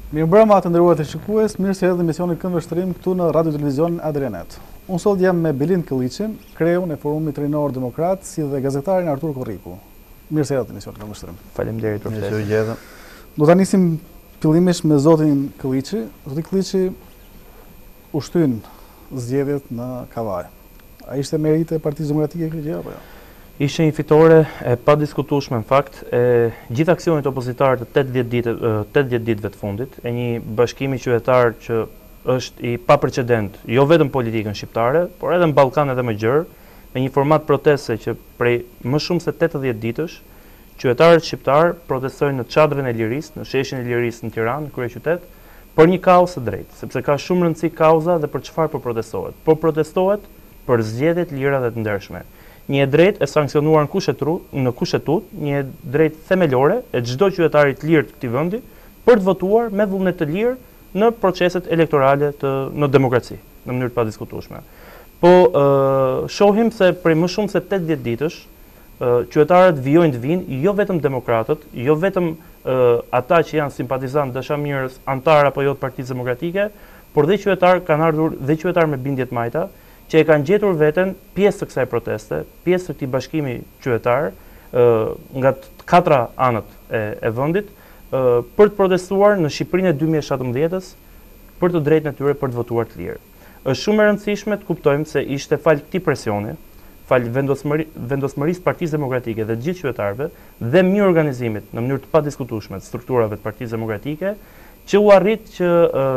Mirëmbrëma të nderuar të shikues, mirë se erdhët në emisionin Këndveshtrim këtu në Radio Televizionin Adrianet. Unë sot jam me BELIND KELLIÇin, kreun e Forumit Rinor Demokrat, si dhe gazetarin ARTUR KORRIKU. Mirë se erdhët në emisionin Këndveshtrim. Faleminderit për ftesën. Do ta nisim fillimisht me zotin KELLIÇi. Zoti KELLIÇi u shtyn zgjedhjet në Kavaj. A ishte merit e Partisë Demokratike kjo gjë apo jo? Ishte një fitore e padiskutueshme në fakt e gjithë aksionit opozitar të 80 ditëve të fundit, e një bashkimi qytetar që është i paprecedent, jo vetëm politikën shqiptare, por edhe në Ballkan edhe më gjerë, me një format proteste që prej më shumë se 80 ditësh, qytetarët shqiptar protestojnë në çadrën e Lirisë, në sheshin e Lirisë në Tiranë, në kryeqytet, për një kauzë të drejtë, sepse ka shumë rëndësi kauza dhe për çfarë po protestohet. Po protestohet për zgjedhje të lira dhe të ndershme. Një e drejtë e sankcionuar në kushetut, një e drejtë themelore e çdo qytetari të lirë të këtij vendi për të votuar me vullnet të lirë në proceset elektorale në demokraci, në mënyrë të padiskutueshme. Po shohim se prej më shumë se 80 ditësh qytetarët vijojnë të vinë, jo vetëm demokratët, jo vetëm ata që janë simpatizantë dashamirës, antar apo jo të Partisë Demokratike, por dhe qytetarë kanë ardhur dhe qytetarë me bindje të majta, që e kanë gjetur veten pjesë të kësaj proteste, pjesë të këtij bashkimi qytetar nga të katra anët e vendit për të protestuar në Shqipërinë e 2017-s për të drejtën e tyre për të votuar të lirë. Është shumë e rëndësishme të kuptojmë se ishte fal këtij presioni, fal vendosmërisë Partisë Demokratike dhe të gjithë qytetarëve dhe mirë organizimit në mënyrë të padiskutueshme të strukturave të Partisë Demokratike, që u arrit që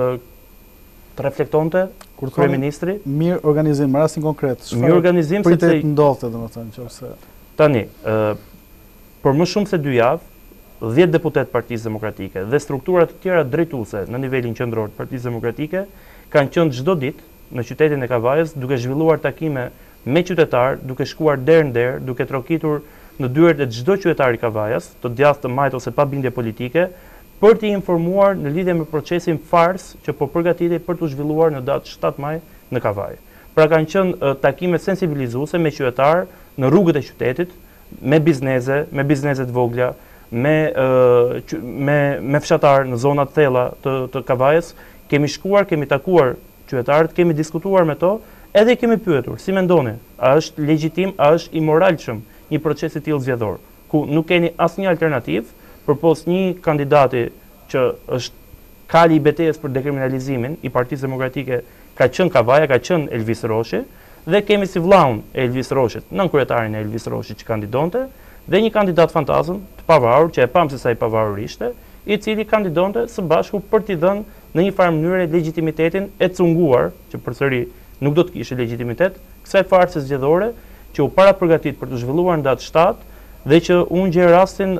të reflektonte kryeministri. Mirë organizim, në rastin konkret. Mirë organizim sepse pritet ndodhte domethënë nëse tani për më shumë se 2 javë, 10 deputet Partisë Demokratike dhe struktura të tjera drejtuese në nivelin qendror të Partisë Demokratike kanë qenë çdo ditë në qytetin e Kavajës duke zhvilluar takime me qytetar, duke shkuar derë në derë, duke trokitur në dyert e çdo qytetari i Kavajës, të djathtë të majtë ose pa bindje politike, për t'i informuar në lidhje me procesin fars që po përgatitej për të zhvilluar në datë 7 maj në Kavaj. Pra kanë qenë takime sensibilizuese me qytetarë në rrugët e qytetit, me biznese të vogla, me fshatarë në zonat thella të Kavajës. Kemi shkuar, kemi takuar qytetarët, kemi diskutuar me to, edhe kemi pyetur, si mendoni, a është legjitim, a është i moralshëm një proces i tillë zgjedhor, ku nuk keni asnjë alternativë përpos një kandidati që është kali i betejës për dekriminalizimin i Partisë Demokratike ka qenë Kavaja, ka qenë Elvis Roshi, dhe kemi si vllaun e Elvis Roshit, nënkryetarin e Elvis Roshit që kandidonte, dhe një kandidat fantazëm të pavarur, që e pam se sa i pavarur ishte, i cili kandidonte së bashku për t'i dhënë në një farë mënyrë legitimitetin e cunguar, që përsëri nuk do të kishte legitimitet, kësaj farse zgjedhore që u parapërgatit për të zhvilluar në datë 7 dhe që unë gjej rastin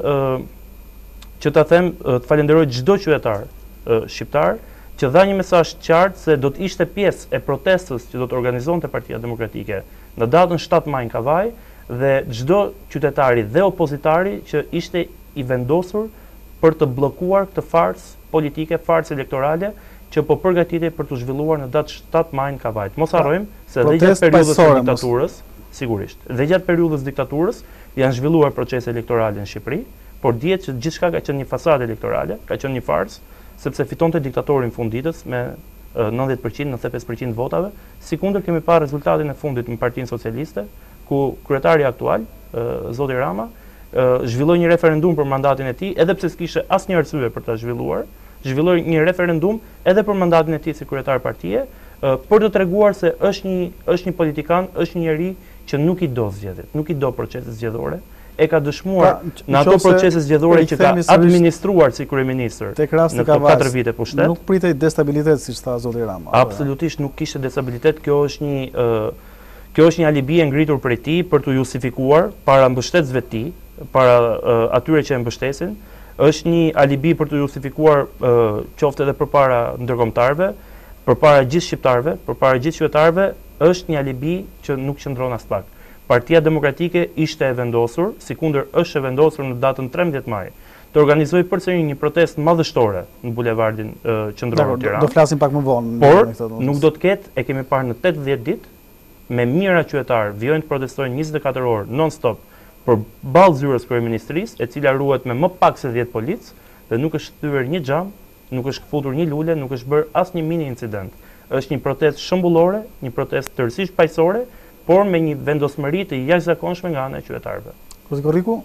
që ta them të falenderoj çdo qytetar shqiptar që dha një mesazh të qartë se do të ishte pjesë e protestës që do të organizonte Partia Demokratike në datën 7 maj në Kavaj dhe çdo qytetari dhe opozitari që ishte i vendosur për të bllokuar këtë farsë politike, farsë elektorale që po përgatitej për të zhvilluar në datë 7 maj në Kavaj. Mos harrojmë se dhe gjatë periudhës së diktaturës, sigurisht, dhe gjatë periudhës diktaturës janë zhvilluar procese elektorale në Shqipëri, por dihet që gjithçka ka qenë një fasadë elektorale, ka qenë një farsë, sepse fitonte diktatori në fund ditës me 90%, 95% votave. Sikundër kemi parë rezultatin e fundit në Partinë Socialiste, ku kryetari aktual, zoti Rama, zhvilloi një referendum për mandatin e tij, edhe pse s'kishte asnjë arsye për ta zhvilluar, zhvilloi një referendum edhe për mandatin e tij si kryetar partie, për të treguar se është një politikan, është një njerëz që nuk i do zgjedhjet, nuk i do proceset zgjedhore. E ka dëshmuar në ato procese zgjedhore që ka administruar si kryeministër në këto 4 vite pushtet. Nuk pritej destabilitet siç tha zoti Rama. Absolutisht nuk kishte destabilitet. Kjo është një alibi e ngritur prej tij për të justifikuar para mbështetësve të tij, para atyre që e mbështesin. Është një alibi për të justifikuar qoftë edhe përpara ndërkombëtarëve, përpara gjithë shqiptarëve, përpara gjithë qytetarëve, është një alibi që nuk qëndron as pak. Partia Demokratike ishte e vendosur, sikundër është e vendosur në datën 13 maj, të organizojë përsëri një protestë madhështore në bulevardin qendror të Tiranës. Do flasim pak më vonë. Por nuk do të ketë, e kemi parë në 80 ditë, me mijëra qytetarë vijojnë të protestojnë 24 orë non-stop për balë zyrës kryeministrisë, e cila ruhet me më pak se 10 policë dhe nuk është thyer një xham nuk është futur një lule, nuk është bërë asnjë mini incident. Është një protestë shembullore, një protestë tërësisht paqësore, por me një vendosmëri të jashtëzakonshme nga ana e qytetarëve. Zoti Korriku,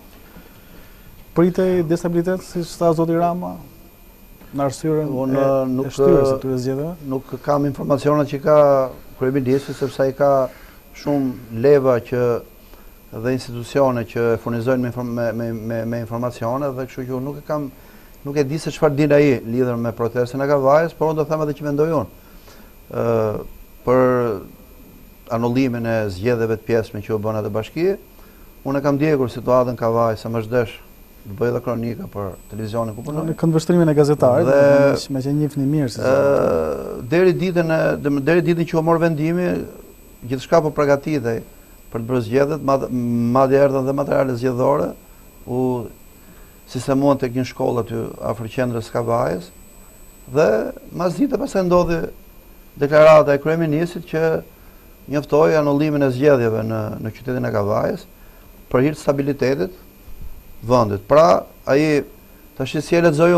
pritej destabilitet, siç tha zoti Rama, në arsyeën e shtyrës së këtyre zgjedhjeve? Nuk kam informacione që ka kryeministri, sepse ai ka shumë leva dhe institucione që furnizojnë me informacione, dhe kështu që nuk e di se çfarë din ai lidhur me protestën e Kavajës, por unë do them edhe që mendoj unë për anullimin e zgjedhjeve të pjesme që u bën atë bashki. Unë e kam ndjekur situatën Kavajës sa më shdesh, të bëj edhe kronika për televizionin ku punoj. Në këndvështrimin e gazetarit, me që njihni mirë se deri ditën që u mor vendimi, gjithçka po përgatitej për të bërë zgjedhjet, madje erdhën dhe materiale zgjedhore, u sistemuan tek një shkollë aty afër qendrës Kavajës, dhe mas dite pastaj ndodhi deklarata e kryeministit që njoftoi anullimin e zgjedhjeve në qytetin e Kavajës për hir të stabilitetit vendit. Pra, ai tash si e lexoj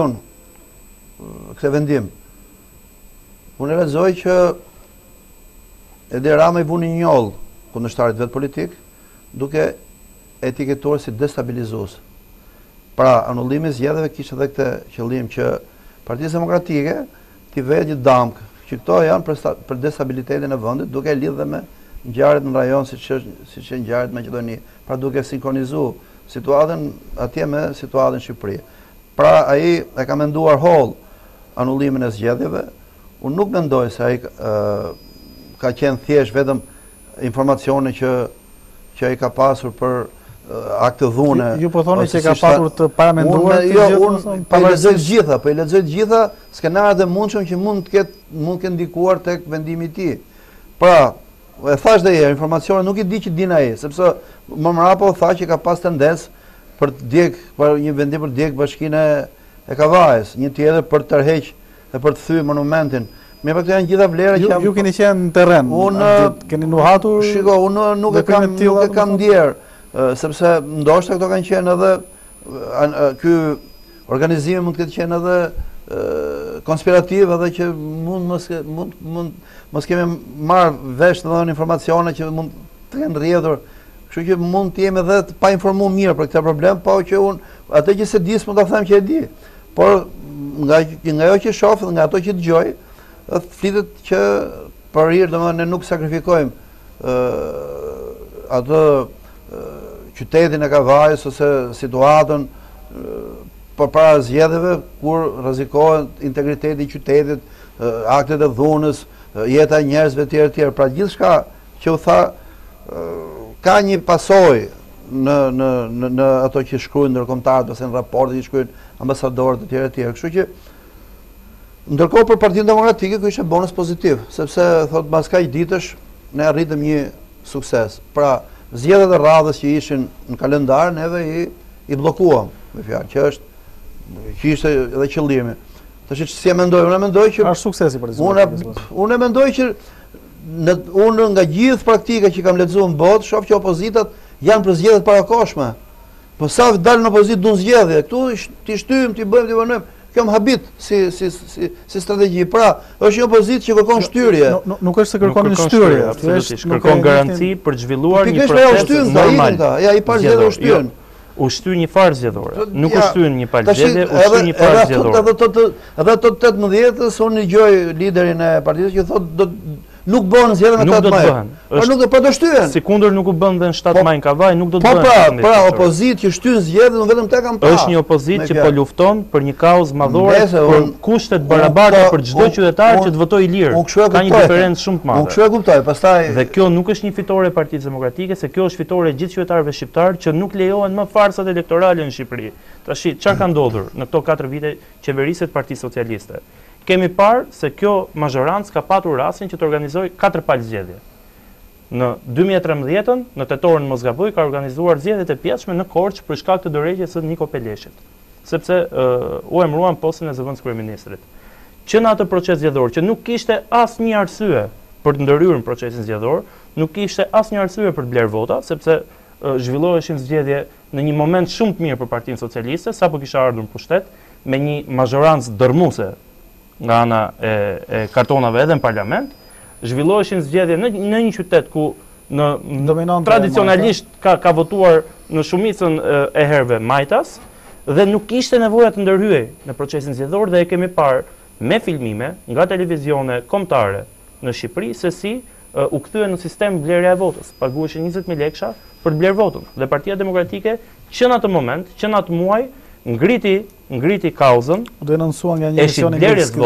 unë këtë vendim. Unë e lexoj që Edi Rama i vuni një njoll kundërshtarit vet politik, duke etiketuar si destabilizues. Pra, anullimi i zgjedhjeve kishte edhe këtë qëllim që Partia Demokratike t'i vëjë një damk, që këto janë për destabilitetin e vendit, duke e lidhur me ngjarjet në rajon siç është ngjarjet në Maqedoni, pra duke sinkronizuar situatën atje me situatën në Shqipëri. Pra, ai e ka menduar holl anullimin e zgjedhjeve. Unë nuk mendoj se ai ka qenë thjesht vetëm informacione që ai ka pasur për akte dhune. Ju po thoni që ka pasur të paramenduar? Jo, unë po i lexoj të gjitha skenaret e mundshëm që mund të ketë ndikuar tek vendimi i tij. Pra, e thash dhe herë, informacione nuk i di që din ai, sepse më mbrapa tha që ka pas tendencë për të djeg, për një vendim për të djeg bashkinë e Kavajës, një tjetër për të tërheq dhe për të thyer monumentin. Me për këto janë gjitha vlera që ju keni qenë në terren. Keni nuhatur? Shiko, unë nuk e kam ndjer, sepse ndoshta këto kanë qenë edhe ky organizimi mund të ketë qenë edhe konspirativ, edhe që mund mos kemi marrë vesh të dhënë informacione që mund të kenë rrjedhur. Kështu që mund të jemi edhe pa informuar mirë për këtë problem, po që unë atë që se di mund ta them që e di. Por nga ajo që shoh dhe nga ato që dëgjoj, flitet që për hir, domethënë ne nuk sakrifikojmë atë qytetin e Kavajës ose situatën përpara zgjedhjeve, kur rrezikohet integriteti i qytetit, aktet e dhunës, jeta e njerëzve tjerë. Pra gjithçka që u tha ka një pasojë në ato që shkruajnë ndërkombëtarët ose në raportet që shkruajnë ambasadorët e tjerë. Kështu që ndërkohë për Partinë Demokratike ky ishte bonus pozitiv, sepse thotë pas kaq ditësh ne arritëm një sukses. Pra, zgjedhjet e radhës që ishin në kalendar neve i bllokuam, me fjalë që ishte edhe qëllimi. Tash si e mendoj? Unë mendoj që është suksesi për të. Unë mendoj që unë nga gjithë praktika që kam lexuar në botë, shoh që opozitat janë për zgjedhjet parakoshme. Po sa dalin në opozitë duan zgjedhje, këtu ti shtyjmë, ti bëjmë, ti vonojmë. Kjo më habit si strategji. Pra, është një opozitë që kërkon shtyrje. Nuk është se kërkon një shtyrje, kërkon garanci për zhvilluar një proces normal. Ja, i parë zgjedhje u shtyn. U shty një farë zgjedhore. Nuk u shtyn një palë zgjedhje, u shty një farë zgjedhore. Edhe ato 18-s unë dëgjoj liderin e partisë që thotë nuk bën zgjedhje me 8 maj. Po do shtyhen. Sikundër nuk u bën dhe në 7 maj në Kavaj, nuk do të bëhen. Pra, opozitë që shtyn zgjedhje, unë vetëm te kam pa. Është një opozitë që po lufton për një kauzë madhore, për kushtet barabarta për çdo qytetar që të votojë lirë. Ka një diferencë shumë të madhe. Unë kështu e kuptoj, pastaj dhe kjo nuk është një fitore e Partisë Demokratike, se kjo është fitore e gjithë qytetarëve shqiptar që nuk lejohen më farsat elektorale në Shqipëri. Tash çfarë ka ndodhur në këto 4 vite qeverisë të Partisë Socialiste? Kemi parë se kjo mazhorancë ka patur rastin që të organizojë 4 palë zgjedhje. Në 2013-ën, në tetorin mos gaboj, ka organizuar zgjedhjet e pjetshme në Korçë për shkak të dorëheqjes së Niko Peleshit, sepse u emëruan postën e zëvendës kryeministrit. Që në atë proces zgjedhor, që nuk kishte asnjë arsye për të ndërhyrë në procesin zgjedhor, nuk kishte asnjë arsye për të bler vota, sepse zhvilloheshin zgjedhje në një moment shumë të mirë për Partinë Socialiste, sapo kishte ardhur në pushtet me një mazhorancë dërmuese nga ana e kartonave edhe në parlament, zhvilloheshin zgjedhje në një qytet ku tradicionalisht ka votuar në shumicën e herëve majtas, dhe nuk ishte nevoja të ndërhyej në procesin zgjedhor, dhe e kemi parë me filmime nga televizione kombëtare në Shqipëri se si u kthye në sistem blerja e votës. Paguheshin 20.000 lekësha për të bler votën. Dhe Partia Demokratike që në atë moment, që në atë muaj, ngriti kauzën, eshit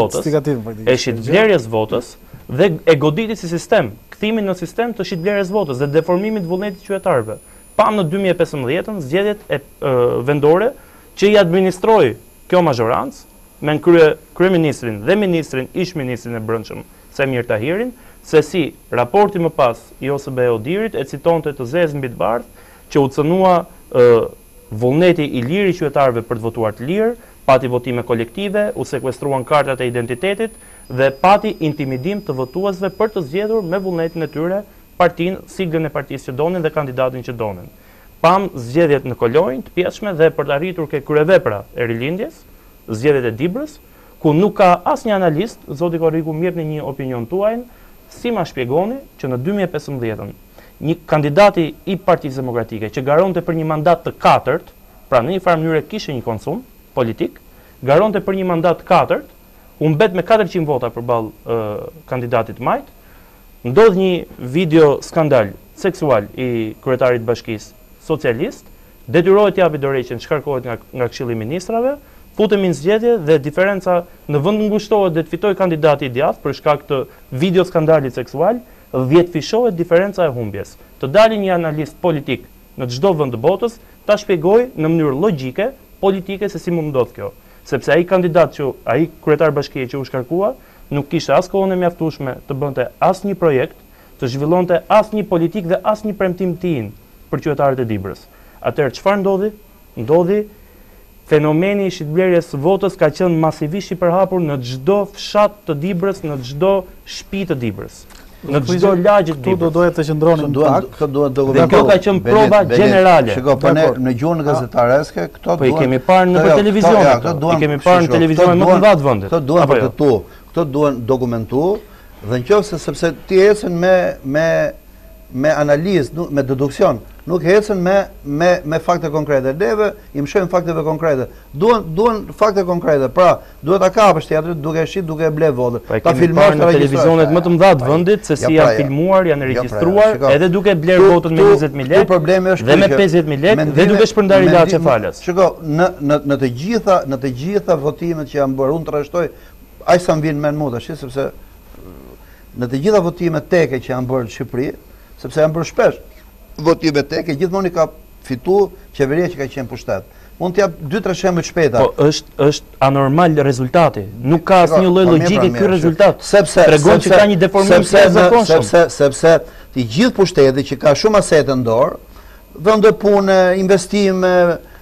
blerjes votës dhe e goditi si sistem, kthimin në sistem të shitblerjes votës dhe deformimit vullnetit qytetarëve. Pam në 2015 zgjedhjet vendore që i administroi kjo mazhorancë me kryeministrin dhe ministrin, ish-ministrin e brendshëm Semir Tahirin, se si raporti më pas i OSBE Odirit e citonte të zezë mbi të bardhë që u cënua vullneti i lirë i qytetarëve për të votuar të lirë, pati votime kolektive, u sekuestruan kartat e identitetit dhe pati intimidim të votuesve për të zgjedhur me vullnetin e tyre partinë, siglën e partisë që donin dhe kandidatin që donin. Pam zgjedhjet në Kolonjë të pjeshme dhe për të arritur ke kryevepra e rilindjes, zgjedhjet e Dibrës, ku nuk ka asnjë analist, zoti Korriku më jepni një opinion tuaj, si ma shpjegoni që në 2015 një kandidati i Partisë Demokratike që garonte për një mandat të katërt, pra në një farë mënyrë kishte një konsum politik, garonte për një mandat të katërt, u mbet me 400 vota përballë kandidatit majt, ndodh një video skandal seksual i kryetarit bashkisë socialist, detyrohet t'japi dorëheqjen, shkarkohet nga Këshilli i Ministrave, futemi në zgjedhje dhe diferenca në vend ngushtohet dhe të fitoj kandidati i djathtë për shkak të video skandalit seksual, 10 fishohet diferenca e humbjes. Të dalë një analist politik në çdo vend të botës ta shpjegoj në mënyrë logjike, politike se si mund ndodh kjo. Sepse ai kandidat ai kryetar bashkie që u shkarkua nuk kishte as kohën e mjaftueshme të bënte asnjë projekt, të zhvillonte asnjë politikë dhe asnjë premtim tin për qytetarët e Dibrës. Atëherë çfarë ndodhi? Ndodhi fenomeni i shitblerjes së votës ka qenë masivisht i përhapur në çdo fshat të Dibrës, në çdo shtëpi të Dibrës, në çdo lagje të Dibrës. Do duhet të qëndronim pak. Dhe kjo ka qenë prova generale. Shiko, po ne në gjuhën gazetareske këto duan. Po i kemi parë në televizion. I kemi parë në televizion më të mëdha të vendit. Këto duan për këtu. Këto duan dokumentuar dhe nëse sepse ti ecën me analizë, me deduksion, nuk ecën me fakte konkrete. Neve i mshojmë fakteve konkrete. Duan fakte konkrete. Pra, duhet ta kapësh teatrin duke shit, duke ble votën. Ta filmosh në televizionet më të mëdha të vendit se si janë filmuar, janë regjistruar, edhe duke bler votën me 20.000 lekë dhe me 50.000 lekë dhe duke shpërndarë ilaçe falas. Shiko, në të gjitha votimet që janë bërë, unë trashtoj aq sa më vjen mend mua tash, sepse në të gjitha votimet teke që janë bërë në Shqipëri, sepse janë bërë shpesh votime teke, gjithmonë i ka fituar qeveria që ka qenë pushtet. Mund t'jap 2-3 shembuj shpejta. Po është anormal rezultati. Nuk ka asnjë lloj logjike ky rezultat. Sepse tregon që ka një deformim të zakonshëm. Sepse të gjithë pushtetet që ka shumë asete në dorë, vende pune, investime,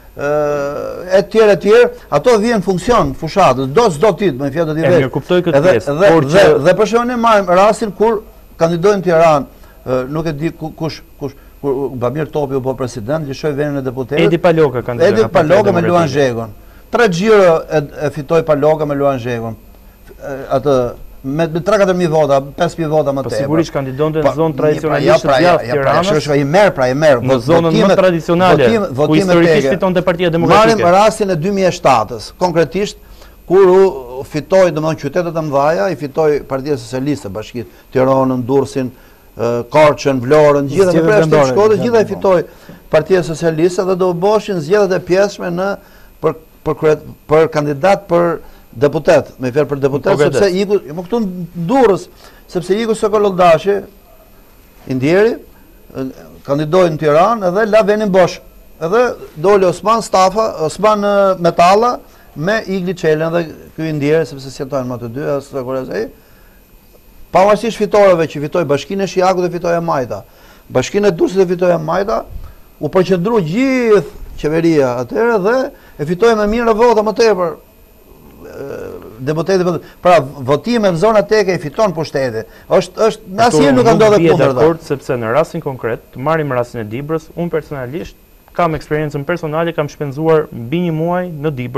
etj, ato vjen funksion fushatës, do ti, me fjalë do t'i vesh. E kuptoj këtë pjesë. Dhe për shembull ne marrim rastin kur kandidojnë në Tiranë, nuk e di kush kur Bamir Topi u bë president, lëshoi vendin e deputetëve. Edi Paloka kandidoi. Edi Paloka me Luan Zhegon. 3 xhiro e fitoi Paloka me Luan Zhegon. Atë me 3-4.000 vota, 5.000 vota më tepër. Po sigurisht kandidonte në zonë tradicionalisht të gjatë Tiranës. I merr. Në zonën më tradicionale, ku historikisht fitonte Partia Demokratike. Marrim rastin e 2007-s, konkretisht kur u fitoi domethënë qytetet e mëdha, i fitoi Partia Socialiste Bashkisë Tiranën, Durrësin, Korçën, Vlorën, gjithë në presh të Shkodrës, gjithë e fitoi Partia Socialiste dhe do boshin zgjedhjet e pjesme në për kandidat për deputet, me fjalë për deputet, sepse iku më këtu në Durrës, sepse iku Sokololdashi, Indieri, kandidoi në Tiranë dhe la venin bosh. Edhe doli Osman Stafa, Osman Metalla me Igli Çelen dhe ky Indieri, sepse sjetojnë më të dy, as Sokololdashi. Pavarësisht fitoreve që fitoi Bashkinë e Shijakut dhe fitoi e Majta, Bashkinë e Durrësit dhe fitoi e Majta, u përqendrua gjithë qeveria atëherë dhe e fitoi me mirë vota më tepër deputetë. Pra votime në zona teke i fiton pushteti. Është asnjë nuk ka ndodhur kundërta. Sepse në rastin konkret, të marrim rastin e Dibrës, unë personalisht kam eksperiencën personale, kam shpenzuar mbi 1 muaj në Dibër,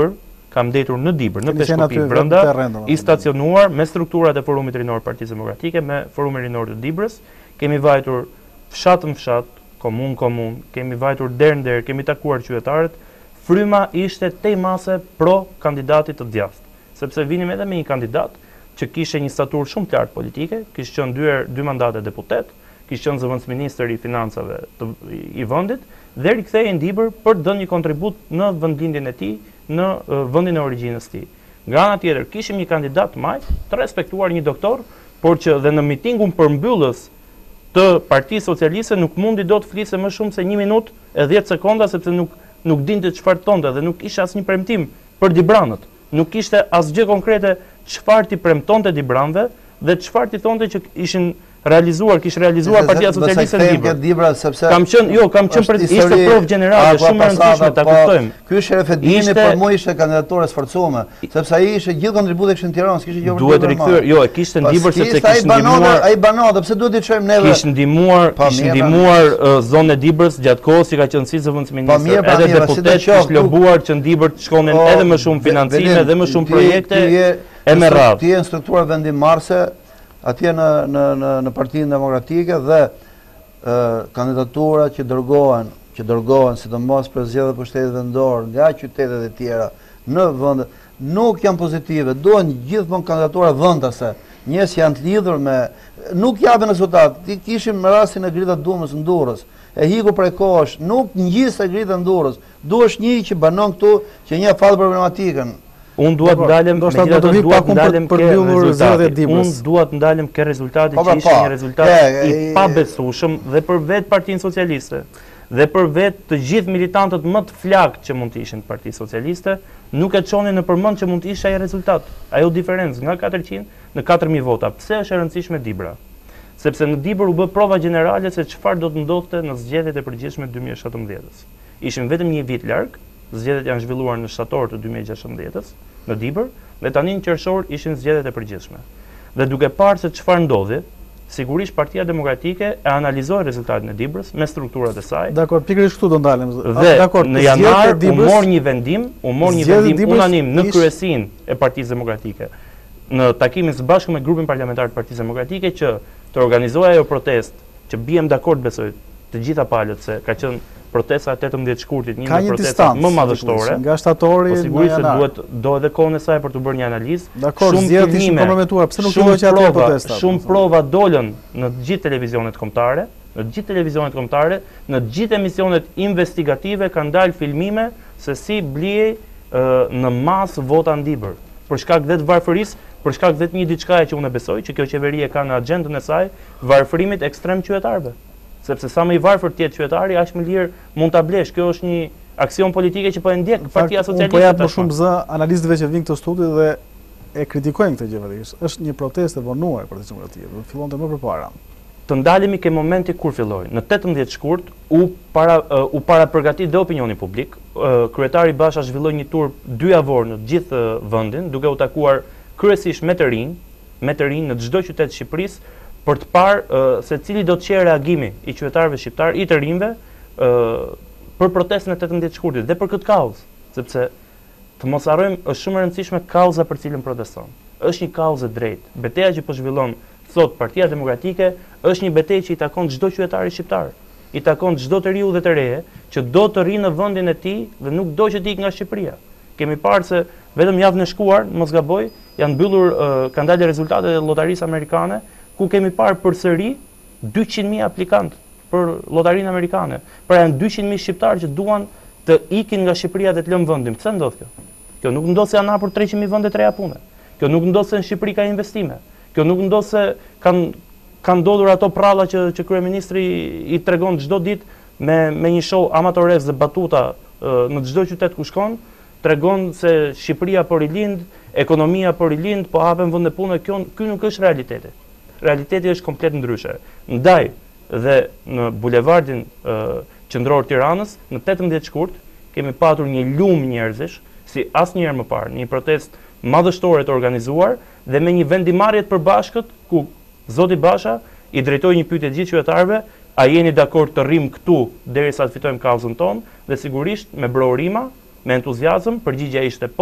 kam ndetur në Dibër, në Peshkopi brenda, i stacionuar me strukturat e Forumit Rinor Partisë Demokratike, me Forumin Rinor të Dibrës, kemi vajtur fshat në fshat, komun, kemi vajtur der në der, kemi takuar qytetarët, fryma ishte tej mase pro kandidatit të djathtë, sepse vinim edhe me një kandidat që kishte një staturë shumë të lartë politike, kishte qenë dy mandate deputet, kishte qenë zëvendësministër i financave i vendit dhe rikthehej në Dibër për të dhënë një kontribut në vendlindjen e tij, në vendin e origjinës së tij. Nga ana tjetër, kishim një kandidat majt, të respektuar, një doktor, por që dhe në mitingun përmbyllës të Partisë Socialiste nuk mundi dot të fliste më shumë se 1 minutë e 10 sekonda, sepse nuk dinte çfarë thonte dhe nuk ishte asnjë premtim për Dibranët. Nuk kishte asgjë konkrete çfarë ti premtonte Dibranëve dhe çfarë ti thonte që kishte realizuar Partia Socialiste në Dibër. Kam qenë për ishte provë gjenerale, shumë e rëndësishme ta kuptojmë. Ky është refetimi, por mua ishte kandidaturë sforcueme, sepse ai ishte gjithë kontributet kishin në Tiranë, s'kishte gjë për duhet rikthyer, e kishte në Dibër sepse kishte ndihmuar. Ai banonte, pse duhet i çojmë neve? Kishte ndihmuar zonën e Dibrës gjatë kohës që ka qenë si zëvendësministër, edhe deputet kishte lobuar që në Dibër të shkonin edhe më shumë financime dhe më shumë projekte e me radhë. Ti je në struktura vendimarrëse atje në Partinë Demokratike dhe kandidaturat që dërgohen sidomos për zgjedhjet për shtetet vendor nga qytetet e tjera në vende nuk janë pozitive, duhen gjithmonë kandidatura vendase, njerëz janë të lidhur me nuk japin rezultat. Kishim rastin e Grita Dumës në Durrës, e hiku prej kohësh, nuk ngjiste Grita në Durrës, duhesh një që banon këtu që një fat problematikën. Unë duhet ndalem ke rezultati që ishte një rezultat i pabesueshëm dhe për vetë Partinë Socialiste dhe për vetë të gjithë militantët më të flakë që mund të ishin të Partisë Socialiste, nuk e çonin në përmend që mund të ishte ai rezultat, ajo diferencë nga 400 në 4000 vota. Pse është e rëndësishme Dibra? Sepse në Dibër u bë prova gjenerale se çfarë do të ndodhte në zgjedhjet e përgjithshme të 2017-s. Ishim vetëm një vit larg. Zgjedhjet janë zhvilluar në shtator të 2016-s në Dibër dhe tani në qershor ishin zgjedhjet e përgjithshme. Dhe duke parë se çfarë ndodhi, sigurisht Partia Demokratike e analizoi rezultatin e Dibrës me strukturat e saj. Dakor, pikërisht këtu do ndalem. Dhe në janar u mor një vendim unanim në kryesinë e Partisë Demokratike. Në takimin së bashku me grupin parlamentar të Partisë Demokratike që të organizojë ajo protestë që bijem dakord besoj të gjitha palët se ka qenë protesta 18 shkurtit, një nga protestat më madhështore. Nga shtatori në janar. Do edhe kohën e saj për të bërë një analizë. Dakor, zgjedhjet ishin kompromituar, pse nuk filloi që atë protesta? Shumë prova dolën në të gjithë televizionet kombëtare, në të gjithë emisionet investigative kanë dalë filmime se si bliej në masë vota në Dibër. Për shkak vetë varfërisë, për shkak vetë një diçkaje që unë besoj që kjo qeveri e ka në agjendën e saj, varfërimit ekstrem qytetarëve. Sepse sa më i varfër të jetë qytetari, aq më lirë mund ta blesh. Kjo është një aksion politike që po e ndjek Partia Socialiste. Po jap më shumë zë analistëve që vinë këto studi dhe e kritikojnë këtë gjë vërtetësisht. Është një protestë e vonuar për demokrati, do të fillonte më përpara. Të ndalemi ke momenti kur filloi. Në 18 shkurt u para përgatit dhe opinioni publik. Kryetari Basha zhvilloi një tur 2 javor në gjithë vendin, duke u takuar kryesisht me të rinj në çdo qytet të Shqipërisë, për të parë se cili do të qenë reagimi i qytetarëve shqiptar, i të rinjve, për protestën e 18 shkurtit dhe për këtë kauzë, sepse të mos harrojmë është shumë e rëndësishme kauza për cilën proteston. Është një kauzë drejtë. Betejë që po zhvillon sot Partia Demokratike është një betejë që i takon çdo qytetari shqiptar. I takon çdo të riu dhe të reje që do të rrinë në vendin e tij dhe nuk do që të ikë nga Shqipëria. Kemi parë se vetëm javën e shkuar, mos gaboj, janë mbyllur kanë dalë rezultatet e llotarisë amerikane, ku kemi parë përsëri 200.000 aplikantë për llotarinë amerikane. Pra janë 200.000 shqiptarë që duan të ikin nga Shqipëria dhe të lënë vendin. Pse ndodh kjo? Kjo nuk ndodh se janë hapur 300.000 vende të reja pune. Kjo nuk ndodh se në Shqipëri ka investime. Kjo nuk ndodh se kanë ndodhur ato pralla që kryeministri i tregon çdo ditë me një show amatorez dhe batuta në çdo qytet ku shkon, tregon se Shqipëria po rilind, ekonomia po rilind, po hapen vende pune. Ky nuk është realiteti. Realiteti është komplet ndryshe. Ndaj dhe në bulevardin qendror Tiranës, në 18 shkurt, kemi patur një lumë njerëzish, si asnjëherë më parë, një protestë madhështore të organizuar dhe me një vendimarrje të përbashkët ku Zoti Basha i drejtoi një pyetje gjithë qytetarëve, a jeni dakord të rrim këtu derisa të fitojmë kauzën tonë, dhe sigurisht me brohurima, me entuziazëm, përgjigjja ishte po,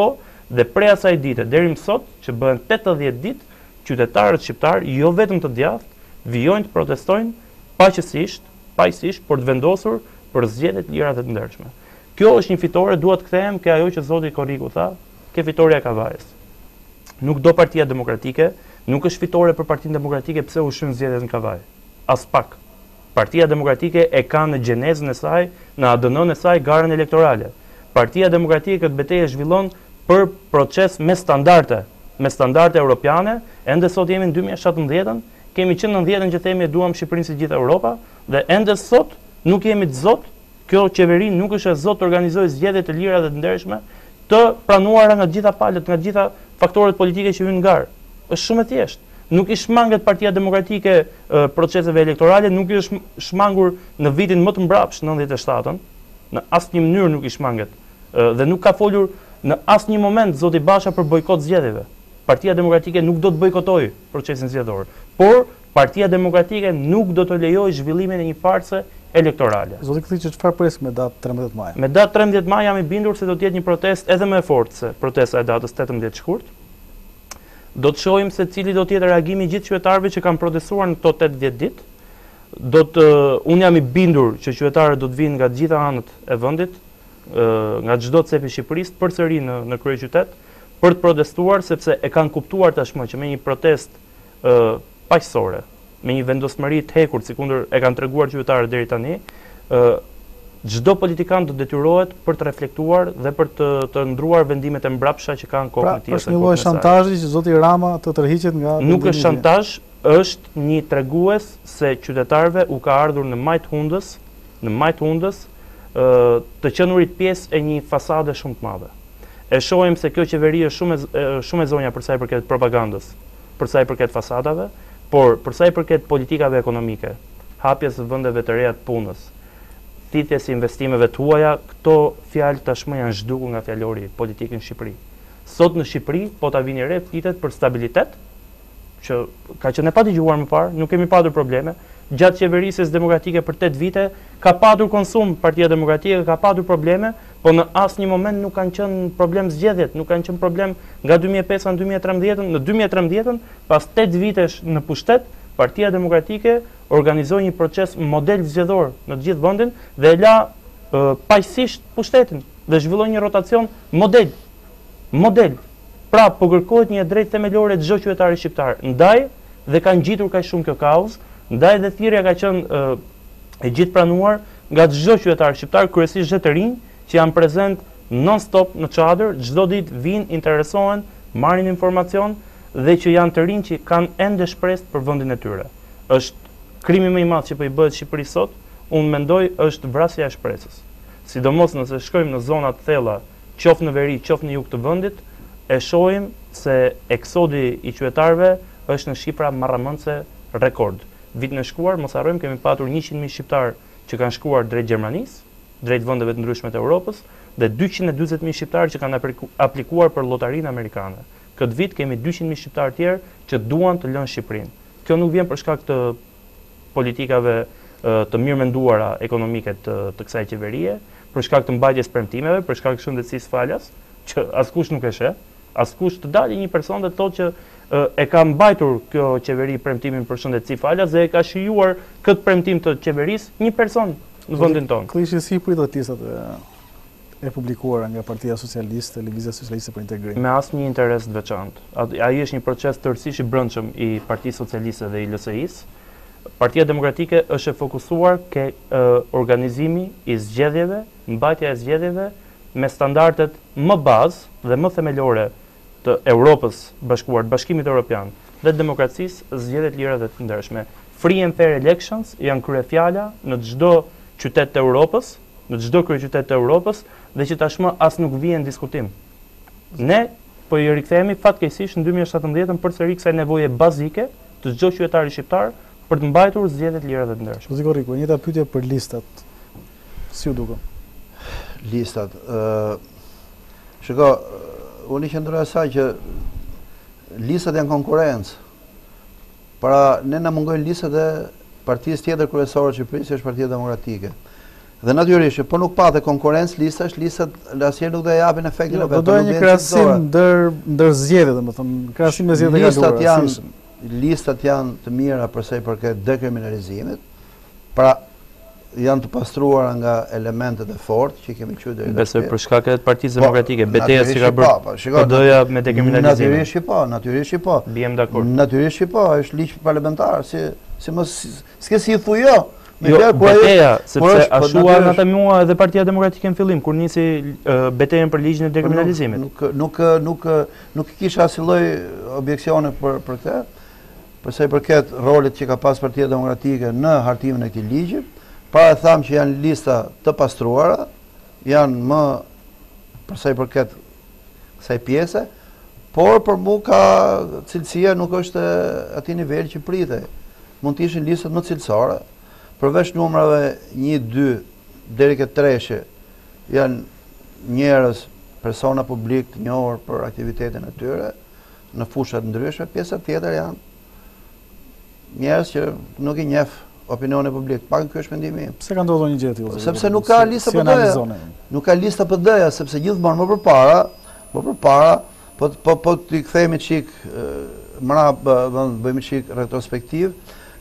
Dhe prej asaj dite deri më sot, që bëhen 80 ditë, qytetarët shqiptar, jo vetëm të djathtë, vijojnë të protestojnë paqësisht për të vendosur për zgjedhje të lira dhe të ndershme. Kjo është një fitore, duhet të kthehem ke ajo që zoti Korriku tha, ke fitoria e Kavajës. Nuk do Partia Demokratike, nuk është fitore për Partinë Demokratike pse u shyn zgjedhjet në Kavaj. As pak. Partia Demokratike e ka në gjenezën e saj, në ADN-n e saj garën elektorale. Partia Demokratike këtë betejë zhvillon për proces me standarde europiane, ende sot jemi në 2017, kemi qenë në 90-ën që themi e duam Shqipërinë si gjithë Europa, dhe ende sot nuk jemi të zot, kjo qeveri nuk është e zot të organizojë zgjedhje të lira dhe të ndershme, të pranuara nga gjitha palët, nga gjitha faktorët politike që hynë në garë. Është shumë e thjeshtë. Nuk i shmanget Partia Demokratike proceseve elektorale, nuk i është shmangur në vitin më të mbrapsht, 97-ën, në asnjë mënyrë nuk i shmanget. Dhe nuk ka folur në asnjë moment zoti Basha për bojkot zgjedhjeve. Partia Demokratike nuk do të bojkotojë procesin zgjedhor, por Partia Demokratike nuk do të lejojë zhvillimin e një farse elektorale. Zoti Kelliçi, çfarë pres me datë 13 maj? Me datë 13 maj jam i bindur se do të jetë një protestë edhe më e fortë se protesta e datës 18 shkurt. Do të shohim se cili do të jetë reagimi i gjithë qytetarëve që kanë protestuar në këto 80 ditë. Unë jam i bindur që qytetarët do të vinë nga të gjitha anët e vendit, nga çdo cep i Shqipërisë përsëri në kryeqytet për të protestuar, sepse e kanë kuptuar tashmë që me një protestë paqësore, me një vendosmëri të hekur sikundër e kanë treguar qytetarët deri tani, çdo politikan do detyrohet për të reflektuar dhe për të ndruar vendimet e mbrapsha që kanë kokën e tij. Pra, është një lloj shantazhi që zoti Rama të tërhiqet nga Nuk është shantazh, është një tregues se qytetarëve u ka ardhur në majt hundës, të qenurit pjesë e një fasade shumë të madhe. E shohim se kjo qeveri është shumë e zonja për sa i përket propagandës, për sa i përket fasadave, por për sa i përket politikave ekonomike, hapjes së vendeve të reja të punës, thithjes së investimeve të huaja, këto fjalë tashmë janë zhdukur nga fjalori politik në Shqipëri. Sot në Shqipëri po ta vini re flitet për stabilitet, që ka qenë pa dëgjuar më parë, nuk kemi patur probleme. Gjatë qeverisjes demokratike për 8 vite ka patur konsum Partia Demokratike, ka patur probleme, po në asnjë moment nuk kanë qenë problem zgjedhjet, nuk kanë qenë problem nga 2005 në 2013. Në 2013, pas 8 vitesh në pushtet, Partia Demokratike organizoi një proces model zgjedhor në të gjithë vendin dhe la paqësisht pushtetin dhe zhvilloi një rotacion model. Pra, po kërkohet një drejtë themelore çdo qytetari shqiptar. Ndaj dhe kanë ngjitur kaq shumë kjo kauzë, ndaj dhe thirrja ka qenë e gjithë pranuar nga çdo qytetar shqiptar, kryesisht të rinj që janë prezent non-stop në çadër, çdo ditë vinë, interesohen, marrin informacion dhe që janë të rinj që kanë ende shpresë për vendin e tyre. Është krimi më i madh që po i bëhet Shqipërisë sot, unë mendoj është vrasja e shpresës. Sidomos nëse shkojmë në zona të thella, qoftë në veri, qoftë në jug të vendit, e shohim se eksodi i qytetarëve është në shifra marramëndse rekord. Vitin e shkuar, mos harrojmë, kemi patur 100.000 shqiptar që kanë shkuar drejt Gjermanisë, drejt vendeve të ndryshme të Europës, dhe 240.000 shqiptar që kanë aplikuar për llotarinë amerikane. Këtë vit kemi 200.000 shqiptar tjerë që duan të lënë Shqipërinë. Kjo nuk vjen për shkak të politikave të mirëmenduara ekonomike të kësaj qeverie, për shkak të mbajtjes premtimeve, për shkak të shëndetësisë falas, që askush nuk e sheh, askush të dalë një person dhe thotë që e ka mbajtur kjo qeveri premtimin për shëndetësi falas dhe e ka shijuar këtë premtim të qeverisë një person në vendin tonë. Kelliçi si pritet listat e publikuara nga Partia Socialiste, Lëvizja Socialiste për Integrim? Me asnjë interes të veçantë. Ai është një proces tërësisht i brendshëm i Partisë Socialiste dhe i LSI-s. Partia Demokratike është e fokusuar ke organizimi i zgjedhjeve, mbajtja e zgjedhjeve me standardet më bazë dhe më themelore të Europës bashkuar, të Bashkimit Evropian dhe demokracisë, zgjedhjet lira dhe të ndershme. Free and fair elections janë kryefjala në çdo qytet të Europës, në çdo kryeqytet të Europës dhe që tashmë as nuk vjen diskutim. Ne po i rikthehemi fatkeqësisht në 2017 përsëri kësaj nevoje bazike të çdo qytetari shqiptar për të mbajtur zgjedhjet lira dhe të ndershme. Zoti Korriku, njëta pyetje për listat. Si u duken? Listat. Shiko, unë i qëndroj asaj që listat janë konkurrencë. Pra, ne na mungojnë listat e partisë tjetër kryesore të Shqipërisë, është Partia Demokratike. Dhe natyrisht, po nuk patë konkurrencë listat asnjëherë nuk do japin efektin e vet. Do një krahasim ndër zgjedhjet, domethënë, krahasim me zgjedhjet e kaluara. Listat janë të mira për sa i përket dekriminalizimit. Pra janë të pastruara nga elementet e fortë që kemi qenë deri. Besoj për shkak të Partisë Demokratike, betejë që ka bërë PD-ja me dekriminalizimin. Natyrisht po. Bijem dakord. Natyrisht po, është ligj parlamentar, s'ke si i thuj jo. Betejë, sepse ashua në ata mua edhe Partia Demokratike në fillim kur nisi betejën për ligjin e dekriminalizimit. Nuk kisha asnjë lloj objeksione për këtë. Për sa i përket rolit që ka pas Partia Demokratike në hartimin e këtij ligji, para tham që janë lista të pastruara, janë më për sa i përket kësaj pjese, por për mua ka cilësia nuk është atij niveli që pritej. Mund të ishin listat më cilësore, përveç numrave 1, 2 deri ke 3 janë njerëz, persona publik të njohur për aktivitetin e tyre në fusha të ndryshme, pjesa tjetër janë njerëz që nuk i njeh opinioni publik. Pak ky është mendimi im. Pse ka ndodhur një gjë e tillë? Sepse nuk ka lista PD-ja. Nuk ka lista PD-ja, sepse gjithmonë më përpara, po të kthehemi çik mbrapa, bëjmë çik retrospektiv,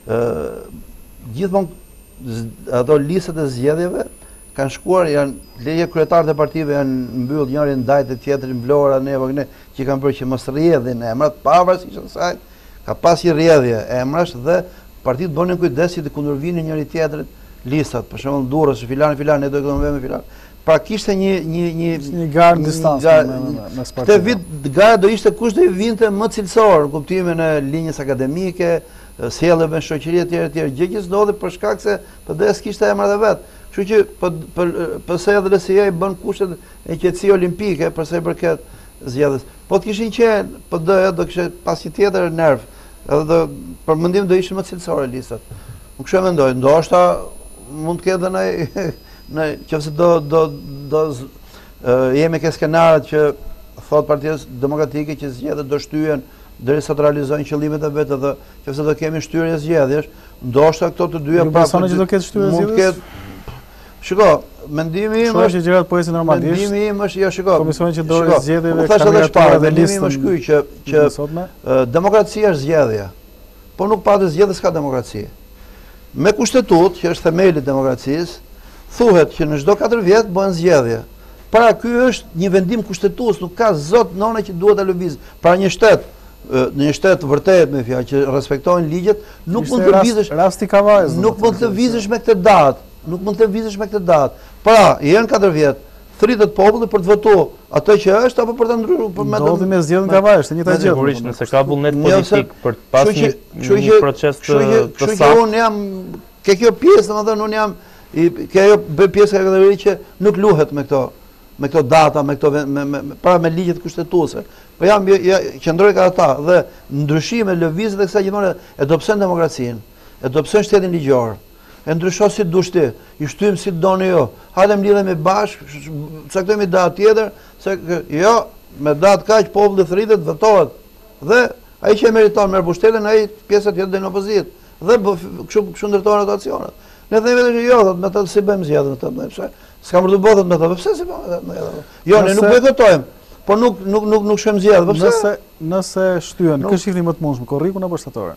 gjithmonë ato listat e zgjedhjeve kanë shkuar, janë leje kryetarët e partive janë mbyll njëri ndaj të tjetrin, Vlora, ne që kanë bërë që mos rrjedhin emrat pavarësisht asaj, ka pas një rrjedhje emrash dhe partitë bënin kujdes që të kundërvinin njëri tjetrit listat, për shembull Durrës, filan, ne do të këmbëve me filan. Pra kishte një garë distancë mes partive. Këtë vit gara do ishte kush do i vinte më cilësor, në kuptimin e linjës akademike, sjellëve në shoqëri etj, gjë që s'ndodhi për shkak se PD-s kishte emrat e vet. Kështu që përse edhe LSI-ja i bën kushtet e qetësi olimpike për sa i përket zgjedhjes. Po të kishin qenë PD-ja do kishte pas një tjetër nerv. Edhe për mendim do ishin më cilësore listat. Unë kështu mendoj, ndoshta mund të ketë në qofse do jemi ke skenaret që thot Partia Demokratike që zgjedhjet do shtyhen derisa të realizojnë qëllimet e vet, edhe qofse do kemi shtyrje zgjedhjesh, ndoshta këto të dyja që do ketë shtyrje zgjedhjesh. Shiko, mendimi im është gjërat po ecin normalisht. Mendimi im është jo, shiko. Komisioni që dorë zgjedhjeve kandidaturë dhe listën. Mendimi im është ky që demokracia është zgjedhja. Po nuk patë zgjedhje s'ka demokraci. Me kushtetutë, që është themeli i demokracisë, thuhet që në çdo 4 vjet bëhen zgjedhje. Pra ky është një vendim kushtetues, nuk ka zot nëna që duhet ta lëviz. Pra një shtet, në një shtet vërtet me fjalë që respektojnë ligjet, nuk mund të lëvizësh rasti Kavajës. Nuk mund të lëvizësh me këtë datë. Nuk mund të lëvizësh me këtë datë. Pra, janë 4 vjet, thritet populli për të votuar atë që është apo për ta ndryshuar për me ndodhi me zgjedhjen Kavajës, një gjë. Sigurisht, nëse ka vullnet politik për të pasur një proces të saktë. Unë jam kjo pjesë, domethënë unë jam kjo pjesë e kategorisë që nuk luhet me këto data, para me ligjet kushtetuese. Po jam qendroj ka ata dhe ndryshime lëvizjet e kësaj gjithmonë e dobëson demokracinë, e dobëson shtetin ligjor. E ndryshon si dush ti, i shtym si doni jo. Hajde mlidhemi bashkë, caktojmë datë tjetër, se jo, me datë kaq populli thritet, votohet. Dhe ai që meriton merr pushtetin, ai pjesa tjetër do në opozitë. Dhe kështu ndërtohen ato aksionet. Ne themi vetë jo, thotë me të si bëjmë zgjedhjen atë, më pse? S'ka më të bëhet me të, pse si bëjmë? Jo, ne nuk bojkotojmë, po nuk shkojmë zgjedhje, po pse? Nëse shtyhen, kë shihni më të mundshëm, Korrikun apo shtatorën?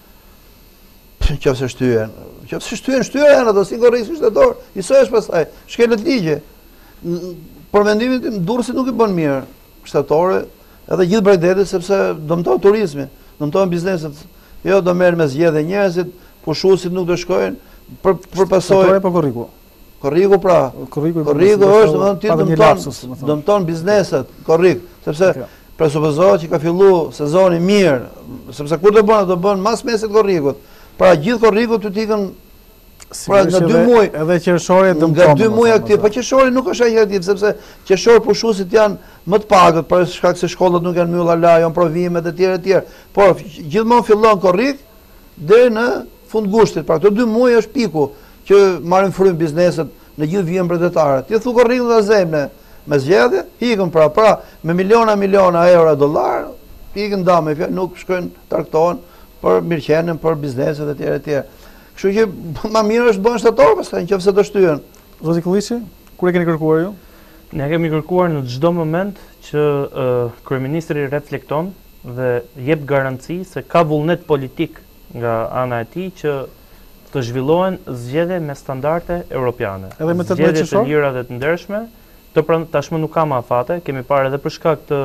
Qofse shtyhen ato si korrik shtator, i sohesh pastaj, shkelet ligje. Për mendimin tim Durrësi nuk i bën mirë shtatore, edhe gjithë Bregdeti sepse dëmton turizmin, dëmton bizneset. Jo do merr me zgjedhje njerëzit, pushuesit nuk do shkojnë për pasojë. Shtatore po Korriku. Korriku pra. Korriku është domethënë dëmton bizneset, Korrik, sepse presupozohet që ka filluar sezoni mirë, sepse kur do bën mas mesit Korrikut. Pra gjithë Korrikut të tikën pra nga 2 muaj edhe qershori dëmton. Nga 2 muaj aktiv, po qershori nuk është aq aktiv sepse qershor pushuesit janë më të pagët për shkak se shkollat nuk janë mbyllur ala, janë provimet e tjera. Por gjithmonë fillon Korrik deri në fund gushtit. Pra këto 2 muaj është piku që marrin frym bizneset në gjithë vijën bregdetare. Ti thu Korrikun ta zemë me zgjedhje, ikën pra me miliona euro dollar, ikën damë, nuk shkojnë traktohen për mirëqenien, për bizneset e tjera. Kështu që më mirë është bën shtator pastaj nëse do shtyhen. Zoti Kelliçi, kur e keni kërkuar ju? Ne kemi kërkuar në çdo moment që kryeministri reflekton dhe jep garanci se ka vullnet politik nga ana e tij që të zhvillohen zgjedhje me standarde europiane. Edhe me 18 Zgjedhje qershor? të lira dhe të ndershme, tashmë nuk ka më afate, kemi parë edhe për shkak të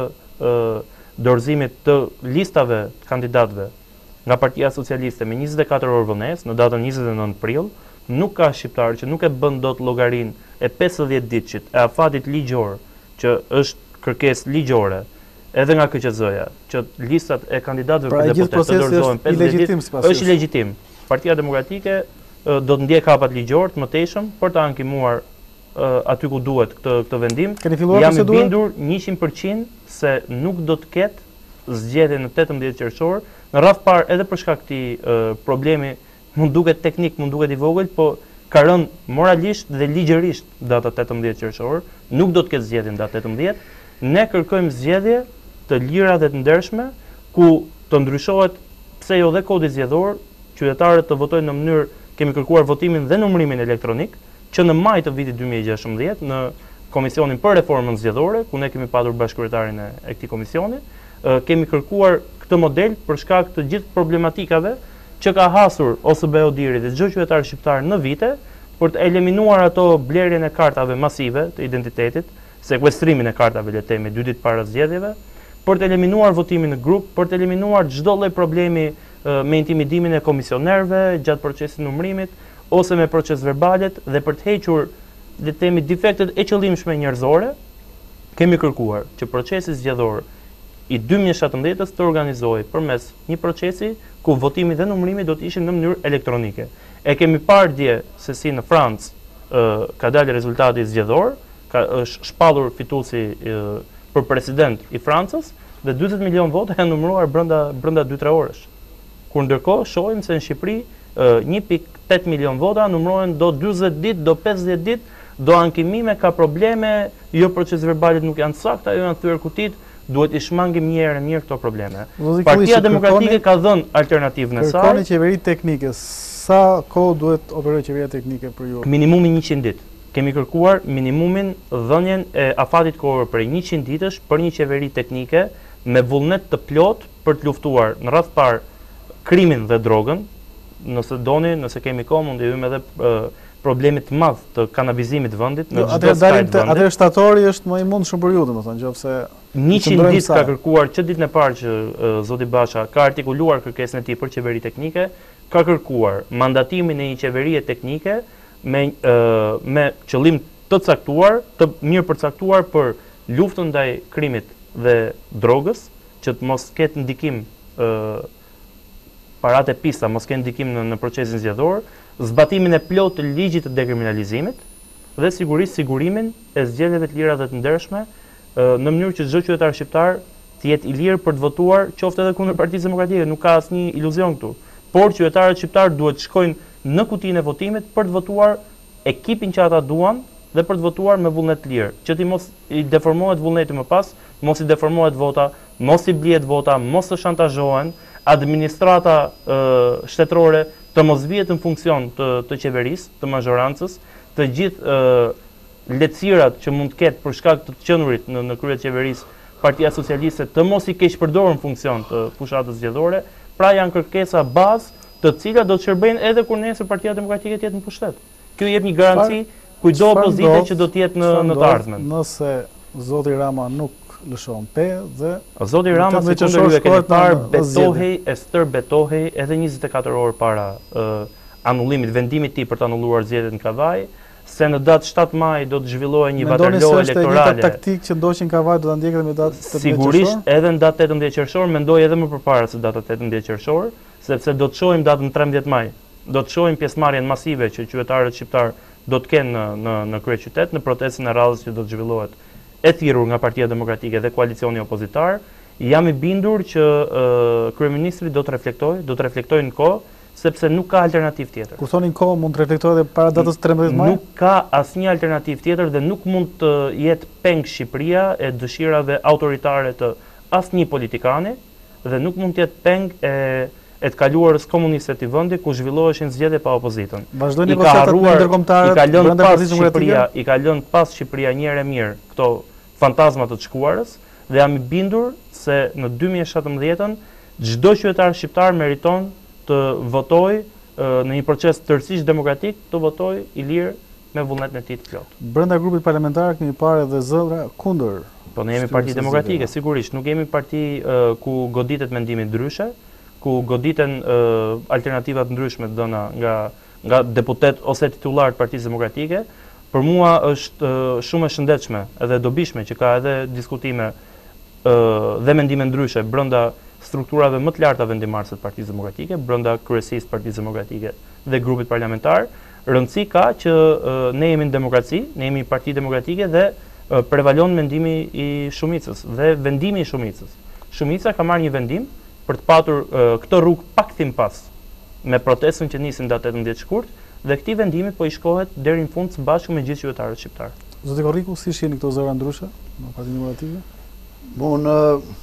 dorëzimit të listave të kandidatëve nga Partia Socialiste me 24 orë vonesë në datën 29 prill, nuk ka shqiptar që nuk e bën dot llogarinë e 50 ditëshit e afatit ligjor, që është kërkesë ligjore, edhe nga KQZ-ja, që listat e kandidatëve Pra, për deputet të dorëzohen 50 ditë, është legjitim. Partia Demokratike do të ndjek hapat ligjor të mëtejshëm për të ankimuar aty ku duhet këtë vendim. Keni filluar Jam i procedurën? bindur 100% se nuk do të ketë zgjedhje në 18 qershor, në radh parë edhe për shkak këtij problemi mund duket teknik, mund duket i vogël, po ka rënë moralisht dhe ligjërisht data 18 qershor, nuk do të ketë zgjedhje në datë 18. Ne kërkojmë zgjedhje të lira dhe të ndershme, ku të ndryshohet pse jo dhe kodi zgjedhor, qytetarët të votojnë në mënyrë, kemi kërkuar votimin dhe numërimin elektronik, që në maj të vitit 2016 në Komisionin për Reformën Zgjedhore, ku ne kemi patur bashkëkryetarin e këtij komisioni, kemi kërkuar këtë model për shkak të gjithë problematikave që ka hasur OSBE Odiri dhe çdo qytetar shqiptar në vite për të eliminuar ato blerjen e kartave masive të identitetit, sekuestrimin e kartave le të themi 2 ditë para zgjedhjeve, për të eliminuar votimin në grup, për të eliminuar çdo lloj problemi me intimidimin e komisionerëve gjatë procesit numërimit ose me proces verbalet dhe për të hequr le të themi defektet e qëllimshme njerëzore, kemi kërkuar që procesi zgjedhor i 2017-s të organizohej përmes një procesi ku votimi dhe numërimi do të ishin në mënyrë elektronike. E kemi parë dje se si në Francë ka dalë rezultati zgjedhor, është shpallur fituesi për president i Francës dhe 40 milion vota janë numëruar brenda 2-3 orësh. Kur ndërkohë shohim se në Shqipëri 1.8 milion vota numërohen do 40 ditë, do 50 ditë, do ankimime, ka probleme, jo proces verbalit nuk janë sakta, jo janë thyer kutit, duhet i shmangim një herë mirë këto probleme. Partia Demokratike ka dhënë alternativën e saj. Kërkoni qeveri teknike. Sa kohë duhet operojë qeveria teknike për ju? Minimumi 100 ditë. Kemi kërkuar minimumin dhënien e afatit kohor për 100 ditësh për një qeveri teknike me vullnet të plot për të luftuar në radh parë krimin dhe drogën. Nëse doni, nëse kemi kohë, mund të hyjmë edhe problemit të madh të kanabizimit të vendit në çdo skaj të vendit. Atë shtatori është më i mundshëm për ju, domethënë, nëse 100 ditë ka kërkuar që ditën e parë që zoti Basha ka artikuluar kërkesën e tij për qeveri teknike, ka kërkuar mandatimin e një qeverie teknike me qëllim të caktuar, të mirë përcaktuar për luftën ndaj krimit dhe drogës, që të mos ketë ndikim parat e pista, mos ketë ndikim në procesin zgjedhor, zbatimin e plot të ligjit të dekriminalizimit dhe sigurisht sigurimin e zgjedhjeve të lira dhe të ndershme në mënyrë që çdo qytetar shqiptar të jetë i lirë për të votuar, qoftë edhe kundër Partisë Demokratike, nuk ka asnjë iluzion këtu. Por qytetarët shqiptar duhet të shkojnë në kutinë e votimit për të votuar ekipin që ata duan dhe për të votuar me vullnet të lirë, që ti mos i deformohet vullneti më pas, mos i deformohet vota, mos i blihet vota, mos të shantazhohen, administrata shtetërore të mos vihet në funksion të qeverisë, të mazhorancës, të gjithë lehtësirat që mund të ketë për shkak të qenurit në krye të qeverisë Partia Socialiste të mos i keq përdorur në funksion të fushatës zgjedhore, pra janë kërkesa bazë të cilat do të shërbejnë edhe kur nesër Partia Demokratike të jetë në pushtet. Kjo jep një garanci kujdo opozite që do të jetë në të ardhmen. Nëse zoti Rama nuk lëshon pe dhe zoti Rama sekondër e keni parë betohej e stërbetohej edhe 24 orë para anullimit, vendimit tij për të anulluar zgjedhjet në Kavaj, se në datë 7 maj do të zhvillohej një vatarlo elektorale. Mendoni se është një taktik që ndoqin Kavaj do ta ndjekë edhe me datë 18 qershor? Sigurisht edhe në datë 18 qershor, mendoj edhe më përpara se data 18 qershor, sepse do të shohim datën 13 maj. Do të shohim pjesëmarrjen masive që qytetarët shqiptar do të kenë në kryeqytet në protestën e radhës që do të zhvillohet e thirrur nga Partia Demokratike dhe koalicioni opozitar. Jam i bindur që kryeministri do të reflektojë në kohë, sepse nuk ka alternativë tjetër. Kur thoni kohë, mund të reflektojë edhe para datës 13 maj? Nuk ka asnjë alternativë tjetër dhe nuk mund të jetë peng Shqipëria e dëshirave autoritare të asnjë politikani dhe nuk mund të jetë peng e e të kaluarës komuniste të vendit ku zhvilloheshin zgjedhje pa opozitën. Vazhdojnë procesat ndërkombëtare brenda Partisë Demokratike. I ka lënë pas Shqipëria një herë mirë këto fantazmat të shkuarës dhe jam i bindur se në 2017 çdo qytetar shqiptar meriton të votojë në një proces tërësisht demokratik, të votojë i lirë me vullnetin e tij të plot. Brenda grupit parlamentar kemi parë edhe zëdra kundër. Po ne jemi parti demokratike, sigurisht, nuk jemi parti ku goditet mendimi ndryshe, ku goditen alternativa të ndryshme të dhëna nga deputet ose titullar të Partisë Demokratike. Për mua është shumë e shëndetshme edhe dobishme që ka edhe diskutime dhe mendime ndryshe brenda strukturave më të larta vendimarrëse të Partisë Demokratike, brenda kryesisë të Partisë Demokratike dhe grupit parlamentar. Rëndësi ka që ne jemi në demokraci, ne jemi parti demokratike dhe prevalon mendimi i shumicës dhe vendimi i shumicës. Shumica ka marrë një vendim për të patur këtë rrugë pak tim pas me protestën që nisin datë 18 shkurt dhe këtij vendimi po i shkohet deri në fund së bashku me gjithë qytetarët shqiptar. Zoti Korriku, si shihni këto zëra ndryshe në Partinë Demokratike? Unë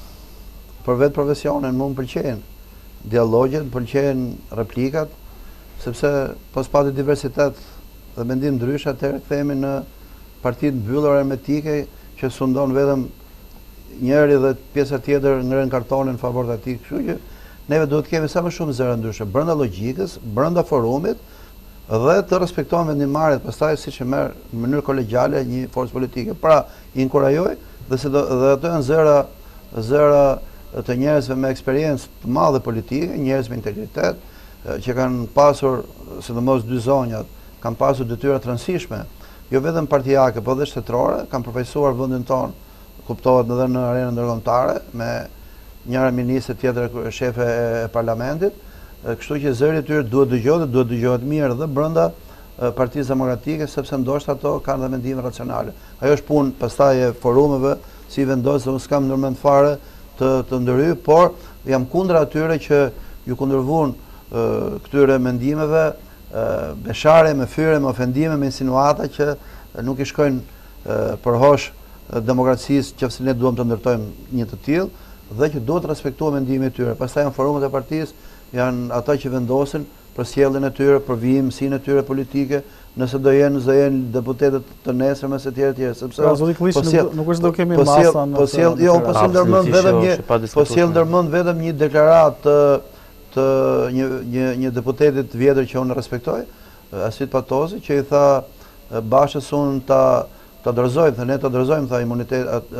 për vetë profesionin më pëlqejnë dialogjet, më pëlqejnë replikat, sepse pas pati diversitet dhe mendim ndryshe, atëherë kthehemi në partitë mbyllur hermetike që sundon vetëm njëri dhe pjesa tjetër ngren kartonin në favor të atij. Kështu që neve duhet të kemi sa më shumë zëra ndryshe brenda logjikës, brenda forumit dhe të respektojmë vendimarrjet, pastaj siç e merr në mënyrë kolegjiale një forcë politike. Pra, i inkurajoj dhe ato janë zëra të njerëzve me eksperiencë të madhe politike, njerëz me integritet, që kanë pasur, sidomos dy zonjat, kanë pasur detyra të rëndësishme, jo vetëm partijake, po dhe shtetërore, kanë përfaqësuar vendin tonë, kuptohet edhe në arenën ndërkombëtare, me njëra ministre tjetër shefe e parlamentit, kështu që zëri i tyre duhet dëgjohet mirë dhe brenda Partisë Demokratike, sepse ndoshta ato kanë dhe mendime racionale. Ajo është punë pastaj e forumeve, si vendos, unë s'kam ndërmend fare të ndërhyj, por jam kundër atyre që ju kundërvun këtyre mendimeve me sharje, me fyre, me ofendime, me insinuata që nuk i shkojnë përhosh demokracisë që ne duam të ndërtojmë një të tillë dhe që duhet të respektuar mendimi i tyre. Pastaj janë forumet e partisë, janë ata që vendosin për sjelljen e tyre, për vijimsinë e tyre politike, nëse do jenë deputetët të nesërme se tjerë, sepse nuk është do kemi masa po sjell ndërmend vetëm një deklaratë të një deputetit vjetër që unë respektoj, Asit Patozi, që i tha Bashës unë ta dorëzojmë, ne ta dorëzojmë, tha imunitet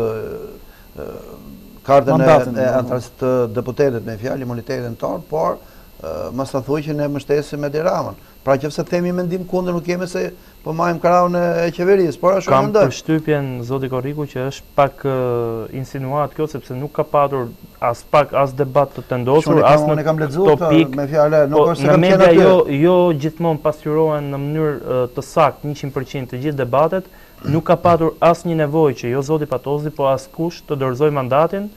kartën e antarësit të deputetit me fjalë imunitetin tonë, por mos ta thuaj që ne mbështesim me Tiranën. Pra nëse themi mendim kundër, nuk kemi se po marrim krahun e qeverisë, por ashtu mendoj. Kam përshtypjen zoti Korriku që është pak insinuat kjo, sepse nuk ka patur as debat të vendosur, as në kam lexuar me fjalë, nuk është se kam qenë aty. Jo gjithmonë pasqyrohen në mënyrë të saktë 100% të gjithë debatet, nuk ka patur asnjë nevojë që jo zoti Patozi, po askush të dorëzojë mandatin,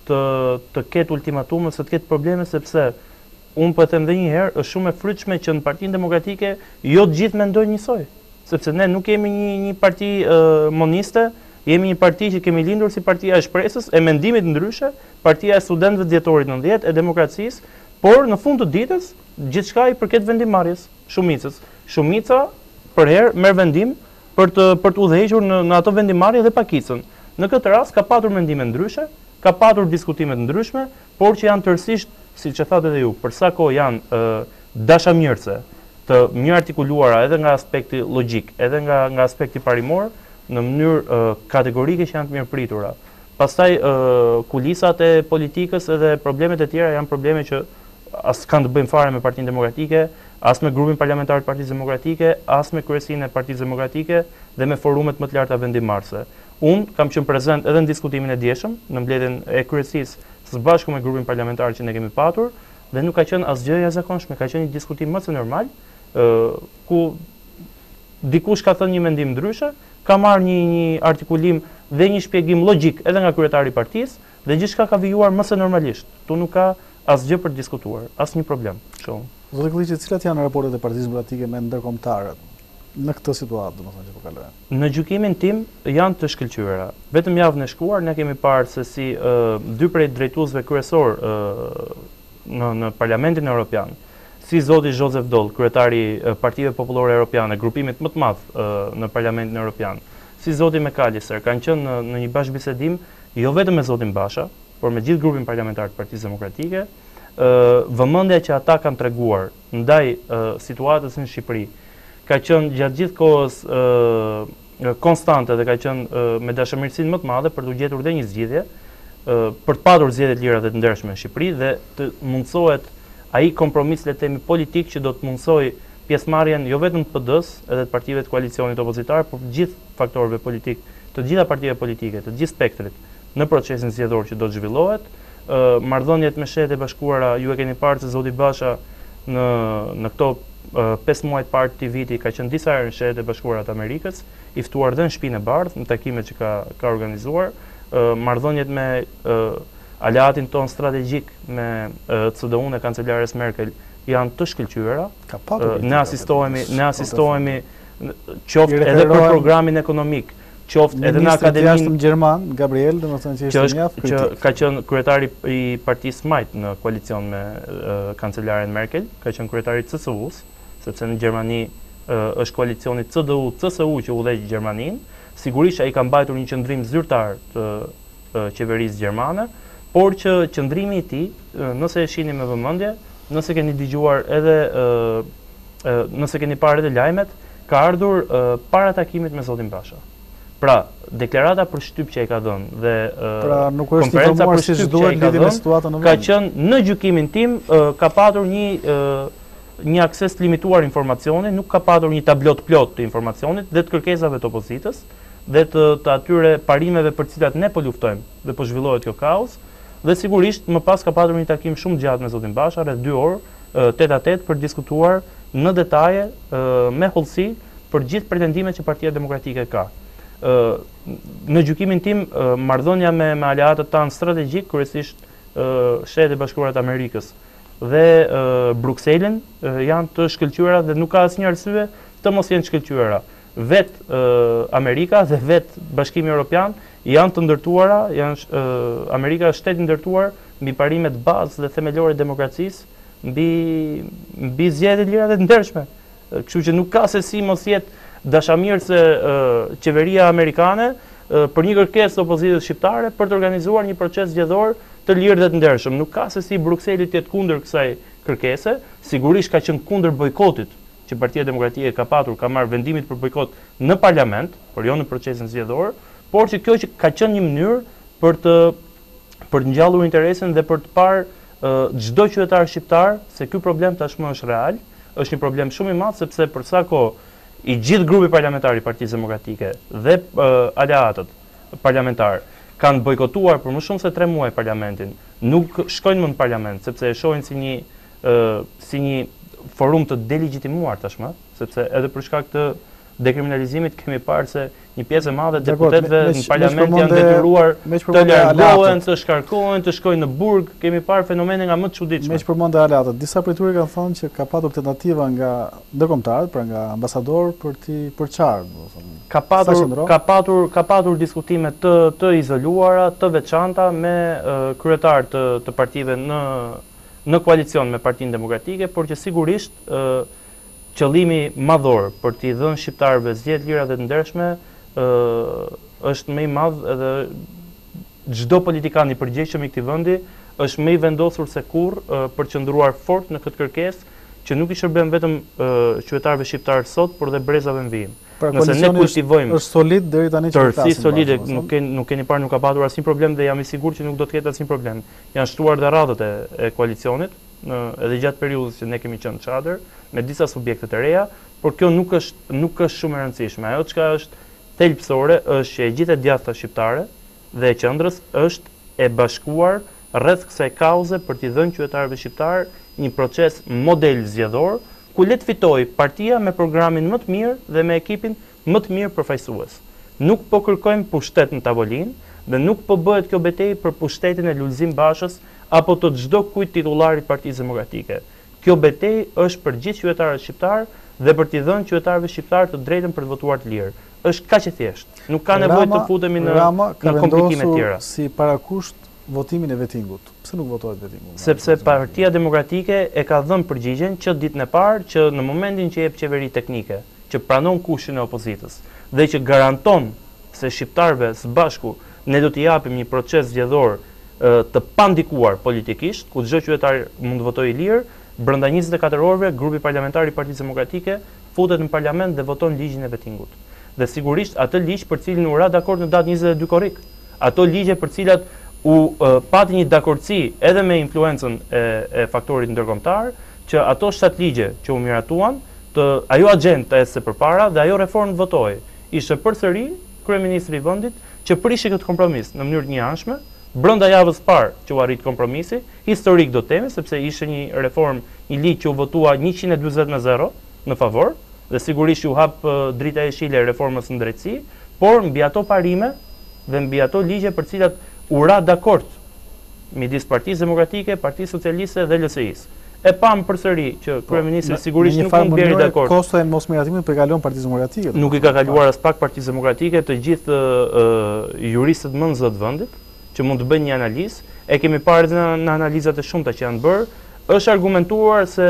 të ketë ultimatume, se të ketë probleme, sepse unë po e them edhe një herë, është shumë e frytshme që në Partinë Demokratike jo të gjithë mendojnë njësoj, sepse ne nuk jemi një parti moniste, jemi një parti që kemi lindur si Partia e Shpresës, e mendimit ndryshe, Partia e Studentëve të Dhjetorit 90, e demokracisë, por në fund të ditës gjithçka i përket vendimarrjes, shumicës. Shumica për herë merr vendim për të udhëhequr në ato vendimarrje dhe pakicën. Në këtë rast ka patur mendime ndryshe, ka patur diskutime të ndryshme, por që janë tërësisht, siç e thatë edhe ju, për sa kohë janë dashamirëse, të mirë artikuluara edhe nga aspekti logjik, edhe nga aspekti parimor, në mënyrë kategorike që janë të mirë pritura. Pastaj kulisat e politikës edhe problemet e tjera janë probleme që as kanë të bëjnë fare me Partinë Demokratike, as me grupin parlamentar të Partisë Demokratike, as me kryesinë e Partisë Demokratike dhe me forumet më të larta vendimarrëse. Unë kam qenë prezent edhe në diskutimin e dieshëm, në mbledhjen e kryesisë së bashku me grupin parlamentar që ne kemi patur, dhe nuk ka qenë asgjë e jashtëzakonshme, ka qenë një diskutim më se normal, ku dikush ka thënë një mendim ndryshe, ka marrë një artikulim dhe një shpjegim logjik edhe nga kryetari i partisë, dhe gjithçka ka vijuar më se normalisht. Tu nuk ka asgjë për të diskutuar, asnjë problem. Zoti Kelliçi, cilat janë raportet e Partisë Demokratike me ndërkombëtarët në këtë situatë, domethënë që po kalojmë? Në gjykimin tim janë të shkëlqyera. Vetëm javën e shkuar ne kemi parë se si dy prej drejtuesve kryesor në Parlamentin Evropian, si zoti Joseph Doll, kryetari Partive Popullore Europiane, grupimit më të madh në Parlamentin Evropian, si zoti McAllister, kanë qenë në një bashkëbisedim jo vetëm me zotin Basha, por me gjithë grupin parlamentar të Partisë Demokratike, vëmendja që ata kanë treguar ndaj situatës në Shqipëri ka qenë gjatë gjithë kohës konstante dhe ka qenë me dashamirësinë më të madhe për të gjetur dhe një zgjidhje, për të patur zgjedhje të lira dhe të ndershme në Shqipëri dhe të mundsohet ai kompromis le të themi politik që do të mundsoj pjesëmarrjen jo vetëm të PD-s, edhe të partive të koalicionit opozitar, por të gjithë faktorëve politik, të gjitha partive politike, të gjithë spektrit në procesin zgjedhor që do të zhvillohet. Marrëdhëniet me Shtetet e Bashkuara, ju e keni parë se zoti Basha në këto 5 muaj të parë të viti ka qenë disa herë në Shtetet e Bashkuara të Amerikës, i ftuar dhe në Shtëpinë e Bardhë në takimet që ka organizuar. Marrëdhëniet me aleatin ton strategjik me CDU-n e kancelares Merkel janë të shkëlqyera. Ne asistohemi qoftë edhe për programin ekonomik, qoftë edhe në akademinë gjerman, Gabriel, domethënë që ishte mjaft kritik. Që ka qenë kryetari i Partisë Majt në koalicion me kancelaren Merkel, ka qenë kryetari i CSU-s, sepse në Gjermani është koalicioni CDU-CSU që udhëheq Gjermaninë. Sigurisht ai ka mbajtur një qëndrim zyrtar të qeverisë gjermane, por që qëndrimi i tij, nëse e shihni me vëmendje, nëse keni dëgjuar edhe nëse keni parë edhe lajmet, ka ardhur para takimit me zotin Basha. Pra, deklarata për shtyp që ai ka dhënë dhe konferenca për shtyp që ai ka dhënë, ka qenë në gjykimin tim ka patur një akses të limituar informacioni, nuk ka patur një tablot plot të informacionit dhe të kërkesave të opozitës dhe të atyre parimeve për cilat ne po luftojmë dhe po zhvillohet kjo kaos. Dhe sigurisht më pas ka patur një takim shumë gjatë me zotin Basha, rreth 2 orë, tet a tet për diskutuar në detaje me hollësi për gjithë pretendimet që Partia Demokratike ka. Në gjykimin tim, marrëdhënia me aleatët tanë strategjik, kryesisht Shtetet e Bashkuara të Amerikës dhe Brukselën janë të shkëlqyera dhe nuk ka asnjë arsye të mos jenë shkëlqyera. Vet Amerika dhe vet Bashkimi Evropian janë të ndërtuara, Amerika është shtet i ndërtuar mbi parimet bazë dhe themelore të demokracisë, mbi zgjedhje të lira dhe të ndershme. Kështu që nuk ka se si mos jetë dashamirëse qeveria amerikane për një kërkesë të opozitës shqiptare për të organizuar një proces zgjedhor të lirë dhe të ndershëm. Nuk ka se si Brukseli të jetë kundër kësaj kërkese, sigurisht ka qenë kundër bojkotit që Partia Demokratike ka patur, ka marrë vendimit për bojkot në parlament, por jo në procesin zgjedhor, por që kjo që ka qenë një mënyrë për të ngjallur interesin dhe për të parë çdo qytetar shqiptar se ky problem tashmë është real, është një problem shumë i madh sepse për sa kohë i gjithë grupi parlamentar i Partisë Demokratike dhe aleatët parlamentar kanë bojkotuar për më shumë se 3 muaj parlamentin, nuk shkojnë më në parlament sepse e shohin si një forum të delegjitimuar tashmë, sepse edhe për shkak të dekriminalizimit kemi parë se një pjesë e madhe deputetëve në parlament janë detyruar të largohen, të shkarkohen, të shkojnë në burg, kemi parë fenomene nga më të çuditshme. Me që përmendë aleatët, disa prej tyre kanë thënë që ka patur tentativa nga ndërkombëtarët, pra nga ambasador për t'i përçarë. Ka patur diskutime të izoluara, të veçanta me kryetar të partive në koalicion me Partinë Demokratike, por që sigurisht qëllimi madhor për t'i dhënë shqiptarëve zgjedhje lira dhe të ndershme është më i madh edhe çdo politikan i përgjegjshëm i këtij vendi është më i vendosur se kurrë për të qëndruar fort në këtë kërkesë që nuk i shërben vetëm qytetarëve shqiptar sot, por dhe brezave në vijim. Nëse ne kultivojmë është solid deri tani që tërësi solide, nuk keni parë, nuk ka patur asnjë problem dhe jam i sigurt që nuk do të ketë asnjë problem. Janë shtuar dhe radhët e koalicionit edhe gjatë periudhës që ne kemi qenë çadër me disa subjekte të reja, por kjo nuk është shumë e rëndësishme. Ajo çka është thelbësore është që e gjithë e djathta shqiptare dhe e qendrës është e bashkuar rreth kësaj kauze për t'i dhënë qytetarëve shqiptar një proces model zgjedhor ku le të fitojë partia me programin më të mirë dhe me ekipin më të mirë përfaqësues. Nuk po kërkojmë pushtet në tavolinë dhe nuk po bëhet kjo betejë për pushtetin e Lulzim Bashës apo të çdo kujt titullarit Partisë Demokratike. Kjo betejë është për gjithë qytetarët shqiptar dhe për t'i dhënë qytetarëve shqiptar të drejtën për të votuar të lirë. Është kaq e thjeshtë. Nuk ka nevojë të futemi në komplikime të tjera. Si parakusht votimin e vetingut. Pse nuk votohet vetingu? Sepse Partia Demokratike e ka dhënë përgjigjen që ditën e parë që në momentin që jep qeveri teknike, që pranon kushin e opozitës dhe që garanton se shqiptarëve së bashku ne do t'i japim një proces zgjedhor të pandikuar politikisht, ku çdo qytetar mund të votojë lirë, brenda 24 orëve grupi parlamentar i Partisë Demokratike futet në parlament dhe voton ligjin e vetingut. Dhe sigurisht atë ligj për cilin u ra dakord në datë 22 korrik. Ato ligje për cilat u pati një dakordsi edhe me influencën e faktorit ndërkombëtar, që ato 7 ligje që u miratuan, ajo agjenda e se përpara dhe ajo reformë votohej. Ishte përsëri kryeministri i vendit që prishi këtë kompromis në mënyrë të njëanshme, brenda javës parë që u arrit kompromisi, historik do të themi, sepse ishte një reformë, një ligj që u votua 140-0 në favor, dhe sigurisht u hap drita e shile reformës në drejtësi, por mbi ato parime dhe mbi ato ligje për cilat u ra dakord midis Partisë Demokratike, Partisë Socialiste dhe LSI-s. E pam përsëri që kryeministri sigurisht nuk mund bjerë dakord. Kosto e mosmiratimit për kalon Partisë Demokratike. Nuk i ka kaluar as pak Partisë Demokratike, të gjithë juristët më nxit të vendit që mund të bëjnë një analizë, e kemi parë në analizat e shumta që janë bërë, është argumentuar se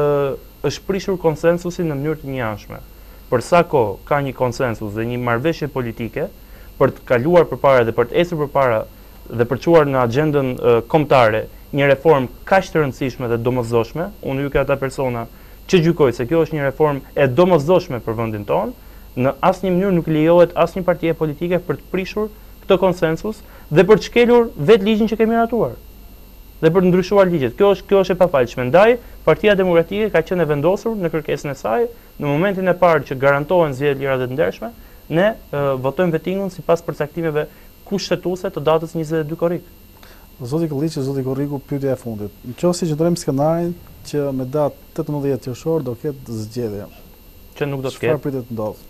është prishur konsensusin në mënyrë të njëanshme. Për sa kohë ka një konsensus dhe një marrëveshje politike për të kaluar përpara dhe për të ecur përpara dhe për të çuar në agjendën kombëtare një reformë kaq të rëndësishme dhe domosdoshme, unë hyj ata persona që gjykoj se kjo është një reformë e domosdoshme për vendin tonë, në asnjë mënyrë nuk lejohet asnjë partie politike për të prishur këtë konsensus dhe për të shkelur vetë ligjin që kemi miratuar dhe për të ndryshuar ligjet. Kjo është e papalshme. Ndaj, Partia Demokratike ka qenë e vendosur në kërkesën e saj, në momentin e parë që garantohen zgjedhje lira dhe të ndershme, ne votojmë vetingun sipas përcaktimeve kushtetuese të datës 22 korrik. Zoti Kelliçi, zoti Korriku, pyetja e fundit. Nëse qëndrojmë skenarin që me datë 18 qershor do ketë zgjedhje, që nuk do të ketë. Çfarë pritet të ndodhë?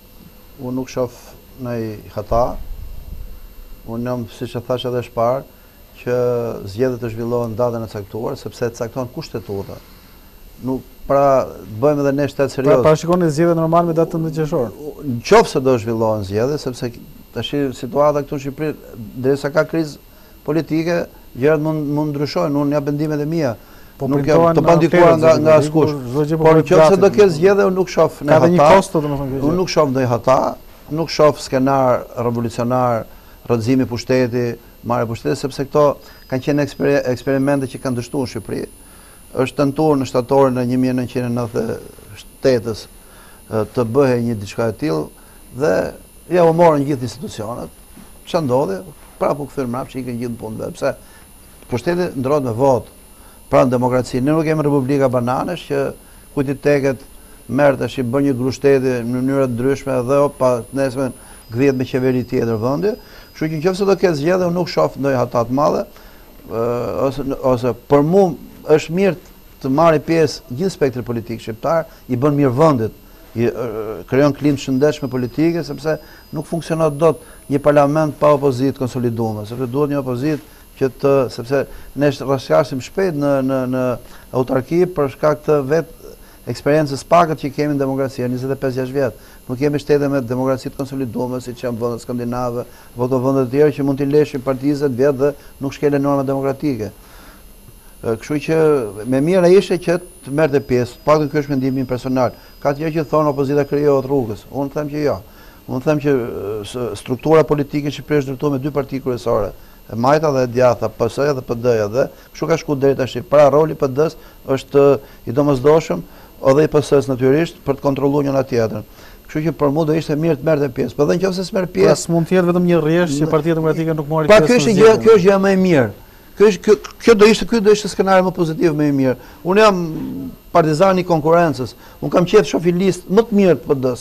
Unë nuk shoh ndonjë hata. Unë jam, siç e thash edhe shpar, që zgjedhjet të zhvillohen datën e caktuar, sepse cakton kushtetuta. Nuk pra bëjmë edhe ne shtet serioz. Pra parashikoni zgjedhje normal me datën 18 qershor. Nëse do zhvillohen zgjedhje, sepse tash situata këtu në Shqipëri, derisa ka krizë politike, gjërat mund ndryshojnë. Unë jam bendimet e mia. Nuk jam të pandikuar nga askush. Por nëse do ketë zgjedhje, unë nuk shoh ne hata. Ka një kosto, domethënë. Unë nuk shoh ndonjë hata, nuk shoh skenar revolucionar, rrëzimi pushteti, marrë pushteti, sepse këto kanë qenë eksperimente që kanë dështuar në Shqipëri. Është tentuar në shtatorin e 1998-s të bëhej një diçka e tillë dhe ja u morën gjithë institucionet. Ç'a ndodhi? Prapë u kthyen mbrapsht, ikën gjithë punëve, pse pushteti ndrohet me votë. Pra në demokraci, ne nuk kemi republika bananesh që kujt i teket merr tash i bën një grushteti në mënyra të ndryshme dhe pa nesër gdhiet me qeveri tjetër vendi. Kështu që nëse do të ketë zgjedhje, unë nuk shoh ndonjë hata të madhe, ose për mua është mirë të marrë pjesë gjithë spektri politik shqiptar, i bën mirë vendit, i krijon klimë shëndetshme politike, sepse nuk funksionon dot një parlament pa opozitë konsoliduar, sepse duhet një opozitë sepse ne rrashasim shpejt në autarki për shkak të vetë eksperiencës pakët që kemi në demokracia 25-6 vjet. Nuk kemi shtete me demokraci të konsoliduar, siç janë vendet skandinave, apo vende të tjera që mund t'i lëshin partisë 10 vjet dhe nuk shkelen norma demokratike. Kështu që me mirë ishte që të merrte pjesë, paktën ky është mendimi im personal. Ka të tjerë që thonë opozita krijohet rrugës. Unë them që jo. Unë them që struktura politike që është ndërtuar me dy parti kryesore, e majta dhe e djatha, PS-ja dhe PD-ja, dhe kështu ka shku deri tash. Pra roli i PD-s është i domosdoshëm, edhe i PS-s natyrisht, për të kontrolluar njëra tjetrën. Kështu që për mua do ishte mirë të merrte pjesë. Po dhe nëse s'merr pjesë, pra s'mund të jetë vetëm një rrjesh që Partia Demokratike nuk mori pjesë. Pa kjo është gjë më e mirë. Ky do ishte skenari më pozitiv më i mirë. Unë jam partizan i konkurrencës. Unë kam qejf shoh listë më të mirë të PD-s.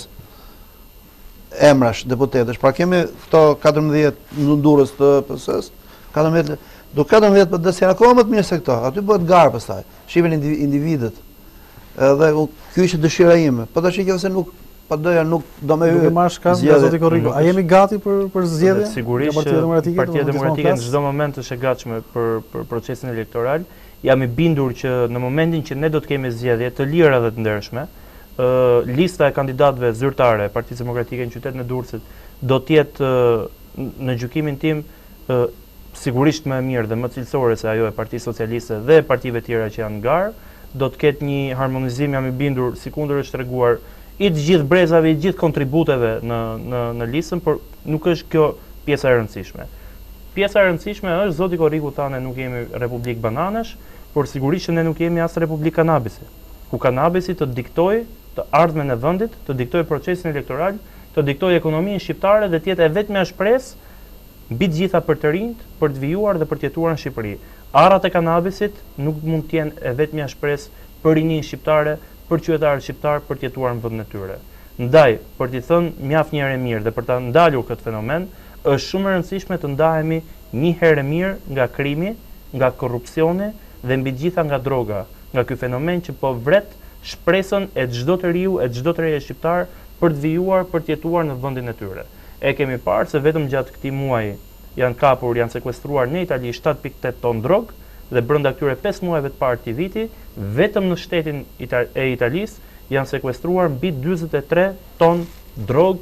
Emrash deputetësh. Pra kemi këto 14 në durrës të PS-s, 14 PD-s janë akoma më të mirë se këto. Aty bëhet garë pastaj. Shihen individët. Edhe ky ishte dëshira ime. Po tash nëse nuk PD-ja nuk do më hyj. Nuk e marr shkak nga zoti Korriku. A jemi gati për zgjedhje? Sigurisht Partia Demokratike në çdo moment është e gatshme për procesin elektoral. Jam i bindur që në momentin që ne do të kemi zgjedhje të lira dhe të ndershme, lista e kandidatëve zyrtare e Partisë Demokratike në qytetin e Durrësit do të jetë në gjykimin tim sigurisht më e mirë dhe më cilësore se ajo e Partisë Socialiste dhe partive tjera që janë në garë, do të ketë një harmonizim, jam i bindur, sikundër është treguar, i të gjithë brezave, i të gjithë kontributeve në listën, por nuk është kjo pjesa e rëndësishme. Pjesa e rëndësishme është, zoti Korriku tha, ne nuk jemi Republikë bananesh, por sigurisht që ne nuk jemi as Republikë kanabisi, ku kanabisi të diktoj të ardhmen e vendit, të diktoj procesin elektoral, të diktoj ekonominë shqiptare dhe të jetë e vetmja shpresë mbi të gjitha për të rinjt, për të vijuar dhe për të jetuar në Shqipëri. Arrat e kanabisit nuk mund të jenë e vetmja shpresë për rinin shqiptare, për qytetarët shqiptar, për të jetuar në vendin e tyre. Ndaj, për t'i thënë mjaft një herë mirë dhe për ta ndalur këtë fenomen, është shumë e rëndësishme të ndahemi një herë mirë nga krimi, nga korrupsioni dhe mbi të gjitha nga droga, nga ky fenomen që po vret shpresën e çdo të riu, e çdo të reje shqiptar për të vijuar, për të jetuar në vendin e tyre. E kemi parë se vetëm gjatë këtij muaji janë kapur, janë sekuestruar në Itali 7.8 ton drog dhe brenda këtyre 5 muajve të parë të viti, vetëm në shtetin e Italisë janë sekuestruar mbi 43 ton drog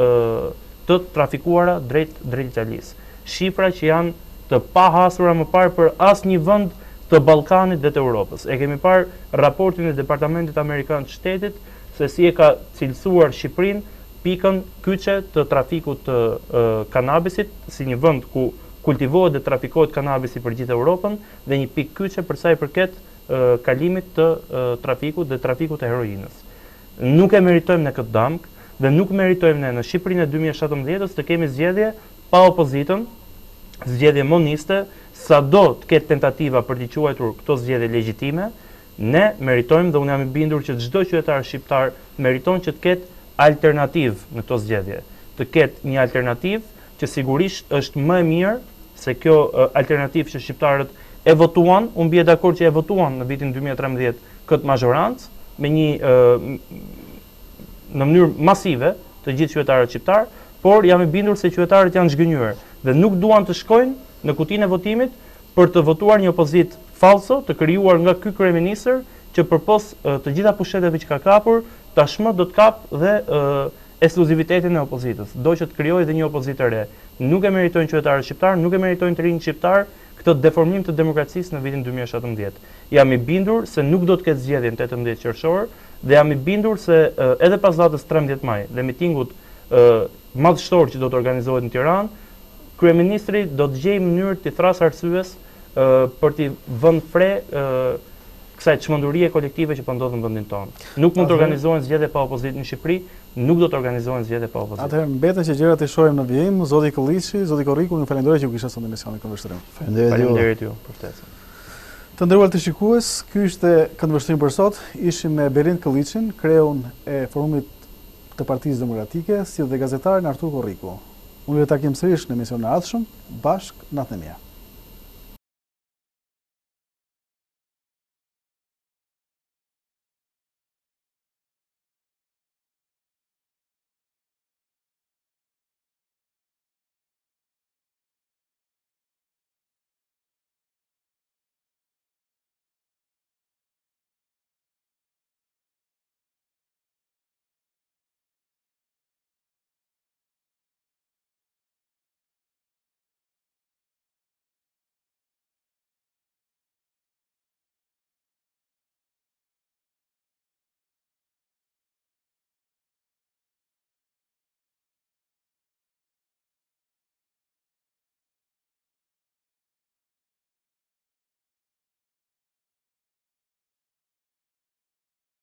të trafikuara drejt Italisë. Shifra që janë të pahasura më parë për asnjë vend të Ballkanit dhe të Europës. E kemi parë raportin e Departamentit Amerikan të Shtetit se si e ka cilësuar Shqipërinë pikën kyçe të trafikut të kanabisit, si një vend ku kultivohet dhe trafikohet kanabisi për gjithë Europën, dhe një pikë kyçe për sa i përket kalimit të trafikut dhe trafikut të heroinës. Nuk e meritojmë ne këtë damk dhe nuk meritojmë ne në Shqipërinë e 2017 të kemi zgjedhje pa opozitën, zgjedhje moniste, sado të ketë tentativa për t'i quajtur këto zgjedhje legjitime, ne meritojmë dhe unë jam i bindur që çdo qytetar shqiptar meriton që të ketë alternativë në këto zgjedhje. Të ketë një alternativë që sigurisht është më e mirë se kjo alternativë që shqiptarët e votuan, unë bie dakord që e votuan në vitin 2013 këtë mazhorancë me një në mënyrë masive të gjithë qytetarët shqiptar, por jam i bindur se qytetarët janë zhgënjur dhe nuk duan të shkojnë në kutinë e votimit për të votuar një opozitë falso të krijuar nga ky kryeministër që përpos të gjitha pusheteve që ka kapur, tashmë do të kap dhe ekskluzivitetin e opozitës. Do që të krijojë dhe një opozitë re. Nuk e meritojnë qytetarët shqiptar, nuk e meritojnë të rinjt shqiptar këtë deformim të demokracisë në vitin 2017. Jam i bindur se nuk do të ketë zgjedhjen 18 qershor dhe jam i bindur se edhe pas datës 13 maj dhe mitingut madhështor që do të organizohet në Tiranë, kryeministri do të gjejë mënyrë të thrasë arsyes për t'i vënë fre kësaj çmendurie kolektive që po ndodh në vendin tonë. Nuk mund të organizohen zgjedhje pa opozitë në Shqipëri, nuk do të organizohen zgjedhje pa opozitë. Atëherë mbeten që gjërat i shohim në vijim. Zoti Kelliçi, zoti Korriku, ju falenderoj që u kishte sonë emisionin Këndveshtrim. Faleminderit ju për ftesën. Të nderuar të shikues, ky ishte Këndveshtrim për sot. Ishim me BELIND KELLIÇin, kreun e Forumit të Partisë Demokratike, si dhe gazetarin ARTUR KORRIKU. Unë ju takim sërish në emisionin e ardhshëm, bashkë natën e mirë.